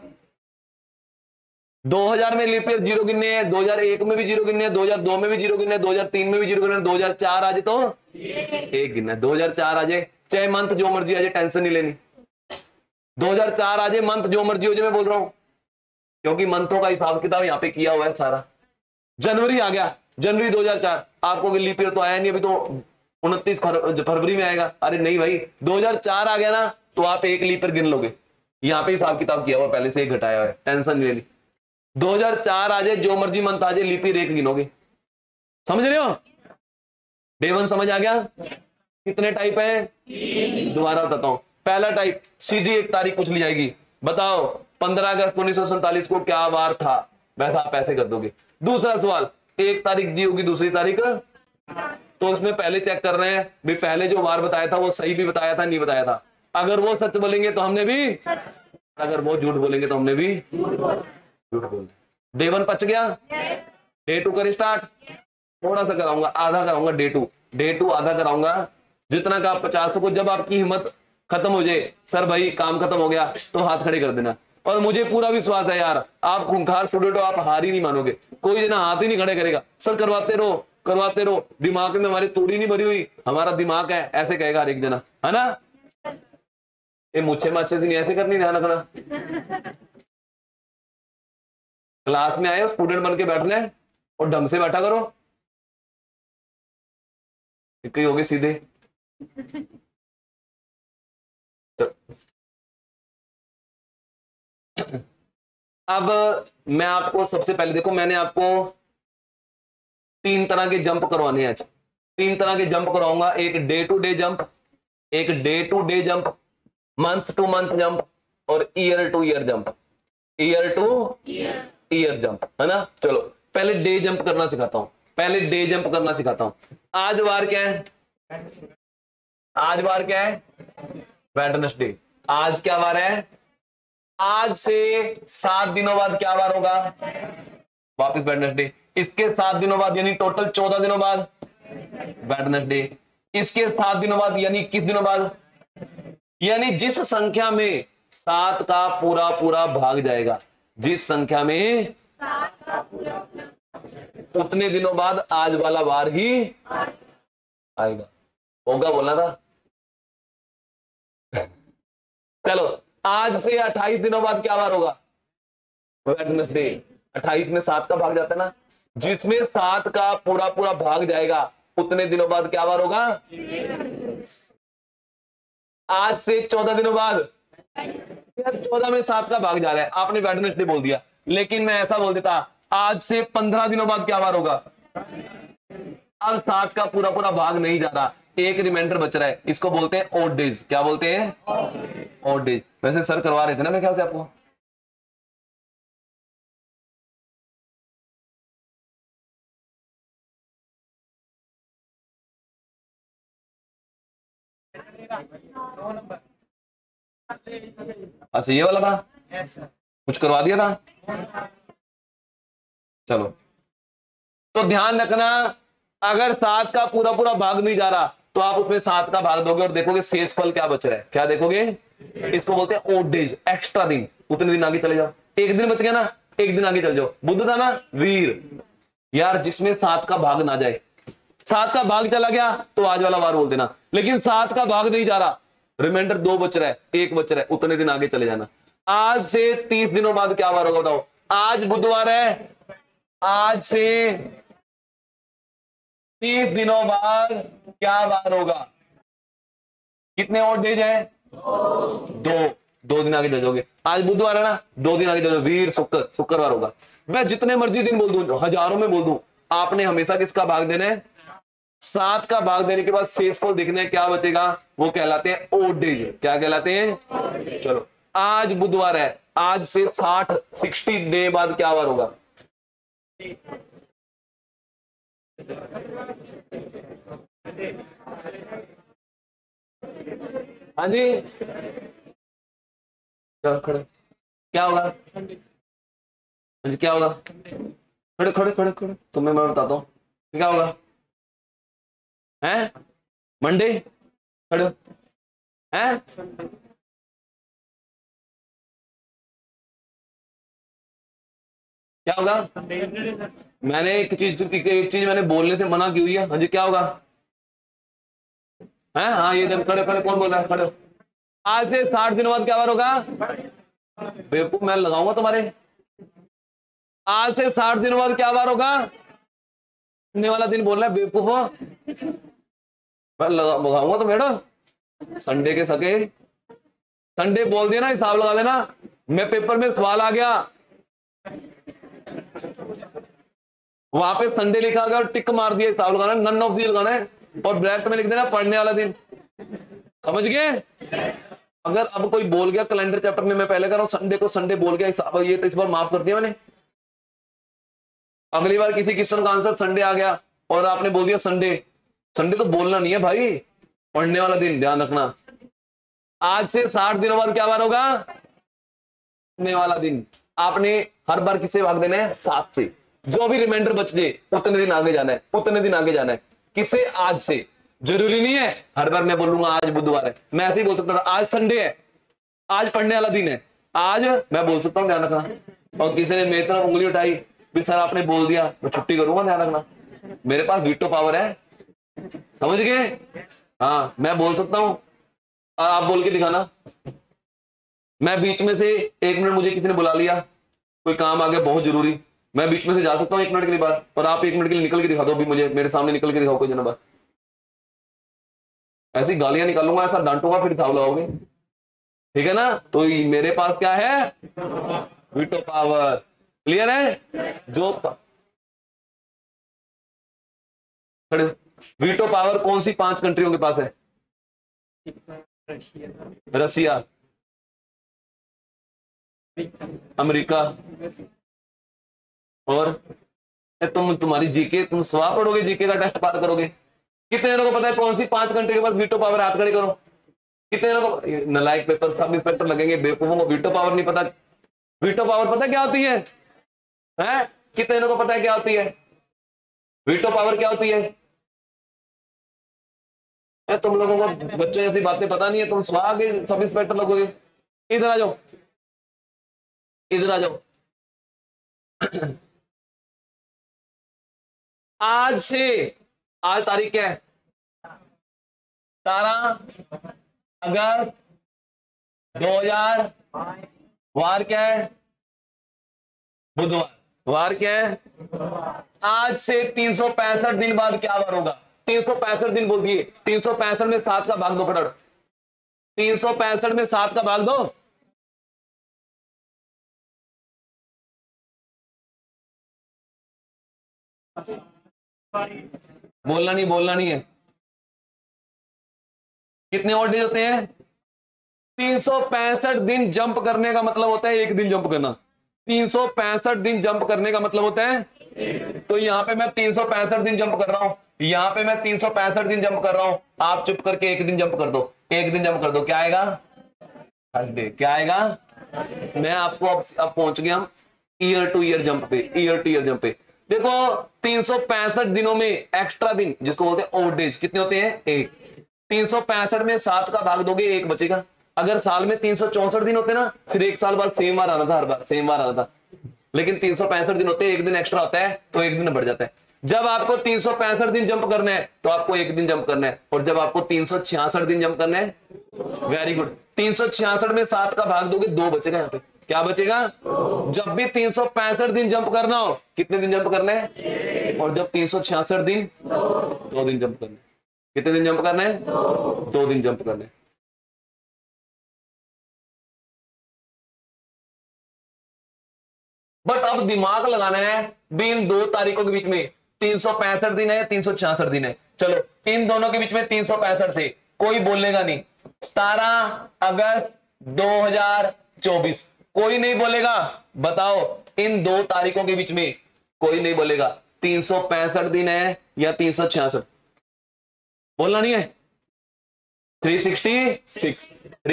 Speaker 1: 2000 में लीप ईयर 0 गिनने हैं, 2001 में भी 0 गिनने हैं, 2002 में भी 0 गिनने हैं, 2003 में भी 0 गिनने हैं, 2004 आ जाए तो 1 गिनना है। 2004 आ जाए, चाहे मंथ जो मर्जी आ जाए, टेंशन नहीं लेनी। 2004 आ जाए, मंथ जो मर्जी हो जाए, मैं बोल रहा हूं क्योंकि मंथों का हिसाब किताब यहाँ पे किया हुआ है सारा। जनवरी आ गया, जनवरी 2004, आपको लीप ईयर तो आया नहीं, अभी तो 29 फरवरी में आएगा। अरे नहीं भाई, 2004 आ गया ना तो आप 1 लीप ईयर गिन लोगे, यहाँ पे हिसाब किताब किया हुआ पहले से, 1 घटाया हुआ है, टेंशन नहीं लेनी। 2004 आ जाए, जो मर्जी मंथ आ जाए, लीप ईयर 1 गिनोगे। समझ रहे हो, डे 1 समझ आ गया। कितने टाइप है, दोबारा बताता हूं। पहला टाइप, सीधी 1 तारीख पूछ ली जाएगी, बताओ 15 अगस्त 1947 को क्या वार था, वैसा आप ऐसे कर दोगे। दूसरा सवाल, 1 तारीख दी होगी, दूसरी तारीख, तो उसमें पहले चेक कर रहे हैं भाई पहले जो वार बताया था वो सही भी बताया था नहीं बताया था। अगर वो सच बोलेंगे तो हमने भी, अगर वो झूठ बोलेंगे तो हमने भी झूठ बोल। डे 1 पच गया, डे 2 कर स्टार्ट। थोड़ा सा कराऊंगा, आधा कराऊंगा डे 2, डे 2 आधा कराऊंगा, जितना का आप 50 सको। जब आपकी हिम्मत खत्म हो जाए, सर भाई काम खत्म हो गया, तो हाथ खड़े कर देना। और मुझे पूरा विश्वास है यार, आप खूंखार स्टूडेंट हो, आप हार ही नहीं मानोगे। कोई जना हाथ ही नहीं खड़े करेगा, सर करवाते रहो, दिमाग में हमारी तोड़ी नहीं भरी हुई, हमारा दिमाग है, ऐसे कहेगा हर एक जना, है ना। ये मुच्छे माच्छे से नहीं ऐसे करनी, ध्यान रखना। क्लास में आए हो, स्टूडेंट बन के बैठना है और ढंग से बैठा करो, एक ही हो गए सीधे। अब मैं आपको सबसे पहले, देखो मैंने आपको 3 तरह के जंप करवाने हैं आज। 3 तरह के जंप करवाऊंगा, एक डे टू डे जंप, एक day to day jump, month to month jump और year to year jump, year to year jump, है ना। चलो पहले डे जंप करना सिखाता हूं, पहले डे जंप करना सिखाता हूं। आज वार क्या है, आज वार क्या है, वेडनेसडे। आज क्या वार है, आज से 7 दिनों बाद क्या वार होगा, वापस वेडनेसडे। इसके 7 दिनों बाद यानी टोटल 14 दिनों बाद वेडनेसडे। इसके 7 दिनों बाद यानी 21 दिनों बाद, यानी जिस संख्या में 7 का पूरा पूरा भाग जाएगा, जिस संख्या में 7 का पूरा उतने दिनों बाद आज वाला वार ही आएगा। होगा बोलना था, चलो, आज से 28 दिनों बाद क्या बार होगा? वेडनेसडे। 28 में 7 का भाग जाता है ना, जिसमें 7 का पूरा पूरा भाग जाएगा उतने दिनों बाद क्या बार होगा? आज से 14 दिनों बाद, यार 14 में 7 का भाग जा रहा है, आपने वेडनेसडे बोल दिया, लेकिन मैं ऐसा बोल देता आज से 15 दिनों बाद क्या बार होगा? अब 7 का पूरा पूरा भाग नहीं जा रहा, एक रिमाइंडर बच रहा है, इसको बोलते हैं ऑड डेज। क्या बोलते हैं? Odd days. वैसे सर करवा रहे थे ना मेरे ख्याल से आपको। अच्छा, ये वाला था, कुछ करवा दिया था। चलो, तो ध्यान रखना, अगर 7 का पूरा पूरा भाग नहीं जा रहा तो आप उसमें 7 का भाग दोगे और देखोगे शेष फल क्या बच रहा है। क्या देखोगे? इसको बोलते हैं ओड डेज, एक्स्ट्रा दिन। उतने दिन आगे चले जाओ, एक दिन बच गया ना, एक दिन आगे चले जाओ। बुध था ना, वीर। यार जिसमें 7 का भाग ना जाए, 7 का भाग चला गया तो आज वाला वार बोल देना, लेकिन 7 का भाग नहीं जा रहा, रिमाइंडर 2 बच रहा है, 1 बच रहा है, उतने दिन आगे चले जाना। आज से 30 दिनों बाद क्या वार होगा बताओ? आज बुधवार है, आज से 30 दिनों बाद क्या वार होगा? कितने और डेज है? 2 दिन आगे चल जाओगे। आज बुधवार है ना, 2 दिन आगे चल जाओ, वीर शुक्रवार होगा। मैं जितने मर्जी दिन बोल दूं, हजारों में बोल दूं, आपने हमेशा किसका भाग देना है? 7 का भाग देने के बाद शेषफल देखना है, क्या बचेगा? वो कहलाते हैं ओड डेज। क्या कहलाते हैं? चलो, आज बुधवार है, आज से 60 डे बाद क्या वार होगा? हाँ जी, चलो खड़े, क्या होगा? हाँ जी, क्या होगा? खड़े खड़े खड़े खड़े, तुम्हें मैं बताता हूँ क्या होगा। हैं? मंडे, खड़े हो। हैं? क्या होगा? मैंने एक चीज मैंने बोलने से मना की हुई है। हाँ जी, क्या होगा? हैं? हाँ, ये जब खड़े खड़े, कौन बोल रहा है? खड़े हो। आज से 60 दिनों बाद क्या बार होगा? बेवकूफ, मैं लगाऊंगा तुम्हारे। आज से 60 दिनों बाद क्या बार होगा? ने वाला दिन बोल रहा है, बेवकूफ हो। मैं लगाऊंगा तो बेटा, संडे के सके। संडे बोल दिया ना, हिसाब लगा देना। मैं पेपर में सवाल आ गया, वहां पे संडे लिखा गया और टिक मार दिया, हिसाब लगाना, नन ऑफ दी लगाना है, और ब्रैकेट में लिख देना पढ़ने वाला दिन। समझ गए? अगर अब कोई बोल गया कैलेंडर चैप्टर में, मैं पहले कर रहा हूं, संडे को संडे बोल गया, हिसाब ये तो इस बार माफ कर दिया मैंने। अगली बार किसी क्वेश्चन का आंसर संडे आ गया और आपने बोल दिया संडे, संडे तो बोलना नहीं है भाई, पढ़ने वाला दिन, ध्यान रखना। आज से 60 दिनों बाद क्या बार होगा? पढ़ने वाला दिन। आपने हर बार किससे भाग देना है? 7 से। जो भी रिमाइंडर बच जाए उतने दिन आगे जाना है, उतने दिन आगे जाना है। किससे? आज से। जरूरी नहीं है हर बार मैं बोलूंगा आज बुधवार है, मैं ऐसे ही बोल सकता हूँ आज संडे है, आज पढ़ने वाला दिन है, आज मैं बोल सकता हूँ, ध्यान रखना। और किसी ने मेरी तरफ उंगली उठाई, फिर सर आपने बोल दिया, मैं छुट्टी करूंगा, ध्यान रखना। मेरे पास वीटो पावर है, समझ गए? हाँ, मैं बोल सकता हूँ, आप बोल के दिखाना। मैं बीच में से 1 मिनट, मुझे किसी ने बुला लिया, कोई काम आ गया बहुत जरूरी, मैं बीच में से जा सकता हूँ 1 मिनट के लिए बाहर, और आप 1 मिनट के लिए निकल के दिखा दो, अभी मुझे मेरे सामने निकल के दिखाओ कोई जना बात। ऐसी गालियां निकालूंगा, ऐसा डांटूंगा, फिर हिसाब लगाओगे, ठीक है ना? तो मेरे पास क्या है? Veto power. क्लियर है? जो वीटो पावर कौन सी 5 कंट्रियों के पास है? रसिया, अमेरिका, और तुम्हारी जीके, तुम सवाल पढ़ोगे, जीके का टेस्ट पार करोगे। कितने लोगों को पता है कौन सी 5 कंट्री के पास वीटो पावर? हाथ खड़े करो। कितने लोगों को? नालायक पेपर, सब इंस्पेक्टर लगेंगे, बेवकूफों को वीटो पावर नहीं पता। वीटो पावर पता क्या होती है? हैं? कितने लोगों को पता है क्या होती है वीटो पावर? क्या होती है? तुम लोगों को बच्चों जैसी बातें पता नहीं है, तुम स्वाग सब इंस्पेक्टर लगोगे। इधर आ जाओ, इधर आ जाओ। आज से, आज तारीख क्या है? 17 अगस्त 2000 वार क्या है? बुधवार। वार क्या है? आज से 365 दिन बाद क्या वार होगा? 365 दिन बोल दिए। 365 में 7 का भाग दो फटाफट। 365 में 7 का भाग दो। बोलना नहीं है। कितने और डेज होते हैं? 365 दिन जंप करने का मतलब होता है एक दिन जंप करना। 365 दिन जंप करने का मतलब होता है, तो यहां पे मैं 365 दिन जंप कर रहा हूं, यहां पे मैं 365 दिन जंप कर रहा हूं। आप चुप करके एक दिन जंप कर दो, एक दिन जंप कर दो, क्या आएगा? थर्सडे। क्या आएगा? मैं आपको अब पहुंच गया हम ईयर टू ईयर जंप पे। ईयर टू ईयर जंप पे देखो 365 दिनों में एक्स्ट्रा दिन जिसको बोलते हैं ओड डेज कितने होते हैं? एक। 365 में 7 का भाग दोगे, एक बचेगा। अगर साल में 364 दिन होते ना, फिर एक साल बाद सेम बार आना था, हर बार सेम बार आना था। लेकिन 365 दिन होते हैं, एक दिन एक्स्ट्रा होता है, तो एक दिन बढ़ जाता है। जब आपको 365 दिन जंप करना है तो आपको एक दिन जंप करना है, और जब आपको 366 दिन जंप करना है, वेरी गुड, 366 में 7 का भाग दोगे, 2 बचेगा। यहाँ पे क्या बचेगा? जब भी 365 दिन जंप करना हो, कितने दिन जंप करना है? और जब 366 दिन, 2 दिन जंप करना है। कितने दिन जंप करना है? 2 दिन जंप करना है। बट अब दिमाग लगाना है भी इन 2 तारीखों के बीच में 365 दिन है या 366 दिन है। चलो इन दोनों के बीच में 365 थे, कोई बोलेगा नहीं। 17 अगस्त 2024 कोई नहीं बोलेगा। बताओ इन 2 तारीखों के बीच में कोई नहीं बोलेगा 365 दिन है या 366। बोलना नहीं है। 366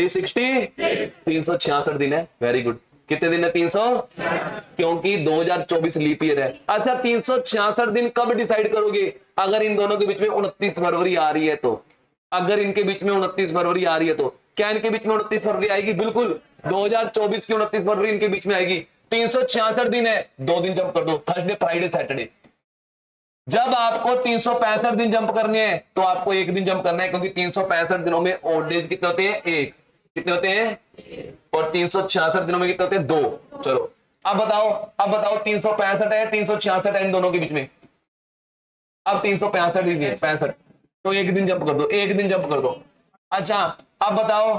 Speaker 1: 366 दिन है। Very good. कितने दिन है? 300, क्योंकि 2024 लीप ईयर है। अच्छा 366 दिन कब डिसाइड करोगे? अगर इन दोनों के बीच में 29 फरवरी आ रही है तो। अगर इनके बीच में 29 फरवरी आ रही है तो क्या इनके बीच में 29 फरवरी आएगी? बिल्कुल। 2024 की 29 फरवरी इनके बीच में आएगी। 366 दिन है, 2 दिन जंप कर दो, थर्सडे फ्राइडे सैटरडे। जब आपको 365 दिन जंप करने हैं तो आपको एक दिन जंप करना है, क्योंकि 365 दिनों में ऑड डेज कितने होते हैं? एक। कितने होते हैं? और 366 दिनों में कितने होते हैं? 2। चलो अब बताओ 365 है 366 है इन दोनों के बीच में। अब 365 ही है, 65, तो एक दिन जंप कर दो, एक दिन जंप कर दो। अच्छा अब बताओ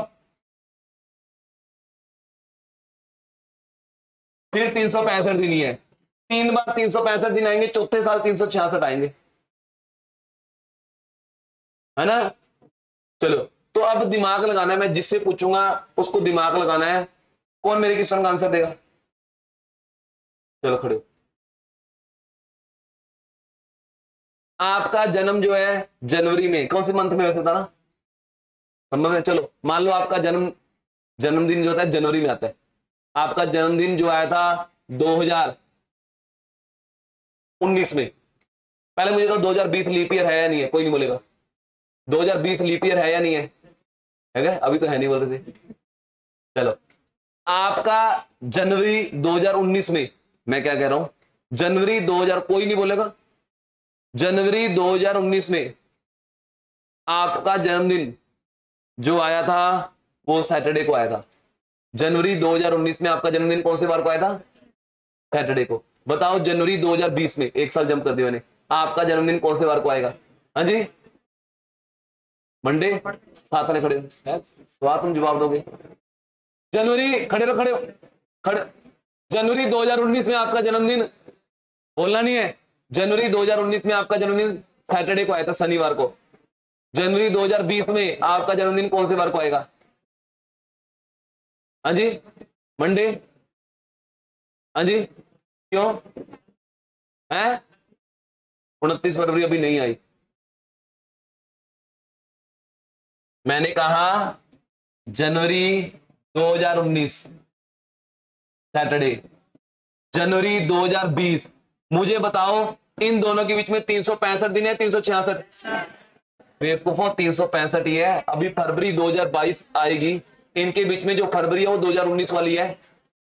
Speaker 1: फिर 365 दिन ही है, 3 बार 365 दिन आएंगे, चौथे साल 366 आएंगे, है ना? चलो तो अब दिमाग लगाना है, मैं जिससे पूछूंगा उसको दिमाग लगाना है। कौन मेरे क्वेश्चन का आंसर देगा? चलो खड़े हो। आपका जन्म जो है जनवरी में, कौन से मंथ में वैसे था ना? संभव है। चलो मान लो आपका जन्मदिन जो होता है जनवरी में आता है। आपका जन्मदिन जो आया था 2019 में। पहले मुझे तो 2020 लीप ईयर है या नहीं है? कोई नहीं बोलेगा। 2020 लीप ईयर है या नहीं है? क्या? अभी तो है नहीं बोल रहे थे। चलो आपका जनवरी 2019 में, मैं क्या कह रहा हूं, जनवरी 2000, कोई नहीं बोलेगा। जनवरी 2019 में आपका जन्मदिन जो आया था वो सैटरडे को आया था। जनवरी 2019 में आपका जन्मदिन कौन से बार को आया था? सैटरडे को। बताओ जनवरी 2020 में, एक साल जंप कर दिया मैंने, आपका जन्मदिन कौन से बार को आएगा? हाँ जी, मंडे। साथ में खड़े हैं, सवाल तुम जवाब दोगे। जनवरी, खड़े रहो, खड़े। जनवरी 2019 में आपका जन्मदिन, बोलना नहीं है। जनवरी 2019 में आपका जन्मदिन सैटरडे को आया था, शनिवार को। जनवरी 2020 में आपका जन्मदिन कौन से बार को आएगा? हाँ जी, मंडे। हाँ जी, क्यों है? 29 फरवरी अभी नहीं आई। मैंने कहा जनवरी 2019 सैटरडे, जनवरी 2020। मुझे बताओ इन दोनों के बीच में 365 दिन है 366? बेवकूफों 365 ही है। अभी फरवरी 2022 आएगी, इनके बीच में जो फरवरी है वो 2019 वाली है,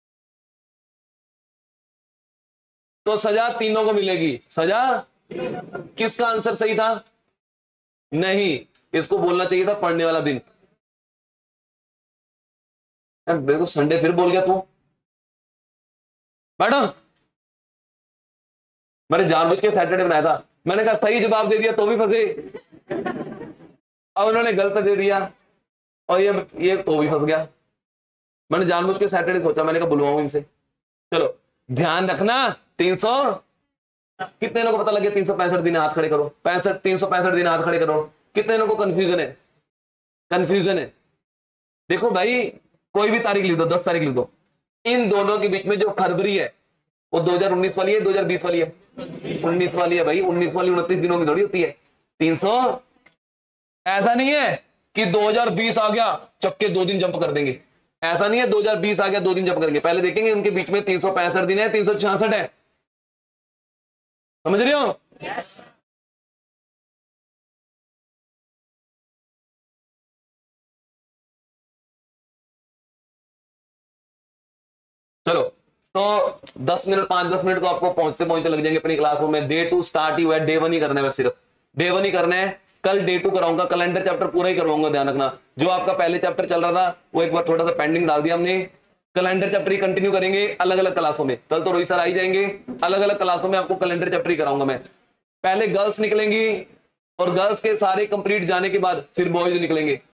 Speaker 1: तो सजा तीनों को मिलेगी। सजा किसका आंसर सही था? नहीं, इसको बोलना चाहिए था पढ़ने वाला दिन। मेरे को संडे फिर बोल गया तू। बैठो। मैंने जानबूझ के सैटरडे बनाया था। मैंने कहा सही जवाब दे दिया तो भी फंसे, और उन्होंने गलत दे दिया और ये तो भी फंस गया। मैंने जानबूझ के सैटरडे सोचा, मैंने कहा बुलवाऊं इनसे। चलो ध्यान रखना, 300 कितने लोगों को पता लगे? 365 दिन, हाथ खड़े करो। 365 दिन, हाथ खड़े करो। कितने लोगों को कंफ्यूजन है? कंफ्यूजन है। देखो भाई, कोई भी तारीख लिख दो, 10 तारीख लिख दो। इन दोनों के बीच में जो फरवरी है वो 2019 वाली है, 2020 वाली है? 19 वाली है भाई। 19 वाली 29 दिनों की थोड़ी होती है। 300 ऐसा नहीं है कि 2020 आ गया चक्के 2 दिन जंप कर देंगे, ऐसा नहीं है। 2020 आ गया 2 दिन जंप करेंगे। पहले देखेंगे उनके बीच में 365 दिन है, 366 है। समझ रहे हो?
Speaker 4: Yes.
Speaker 1: चलो तो 10 मिनट 5-10 मिनट तो आपको पहुंचते पहुंचते लग जाएंगे अपनी क्लासरूम में। डे 2 स्टार्ट ही हुआ है, डे 1 ही करना है बस, सिर्फ डे 1 ही करना है। कल डे 2 कराऊंगा, कैलेंडर चैप्टर पूरा ही करवाऊंगा। ध्यान रखना, जो आपका पहले चैप्टर चल रहा था वो एक बार थोड़ा सा पेंडिंग डाल दिया हमने। कैलेंडर चैप्टर ही कंटिन्यू करेंगे अलग अलग क्लासों में। कल तो रोहित सर आ ही जाएंगे, अलग अलग क्लासों में आपको कैलेंडर चैप्टर ही कराऊंगा मैं। पहले गर्ल्स निकलेंगी और गर्ल्स के सारे कंप्लीट जाने के बाद फिर बॉयज निकलेंगे।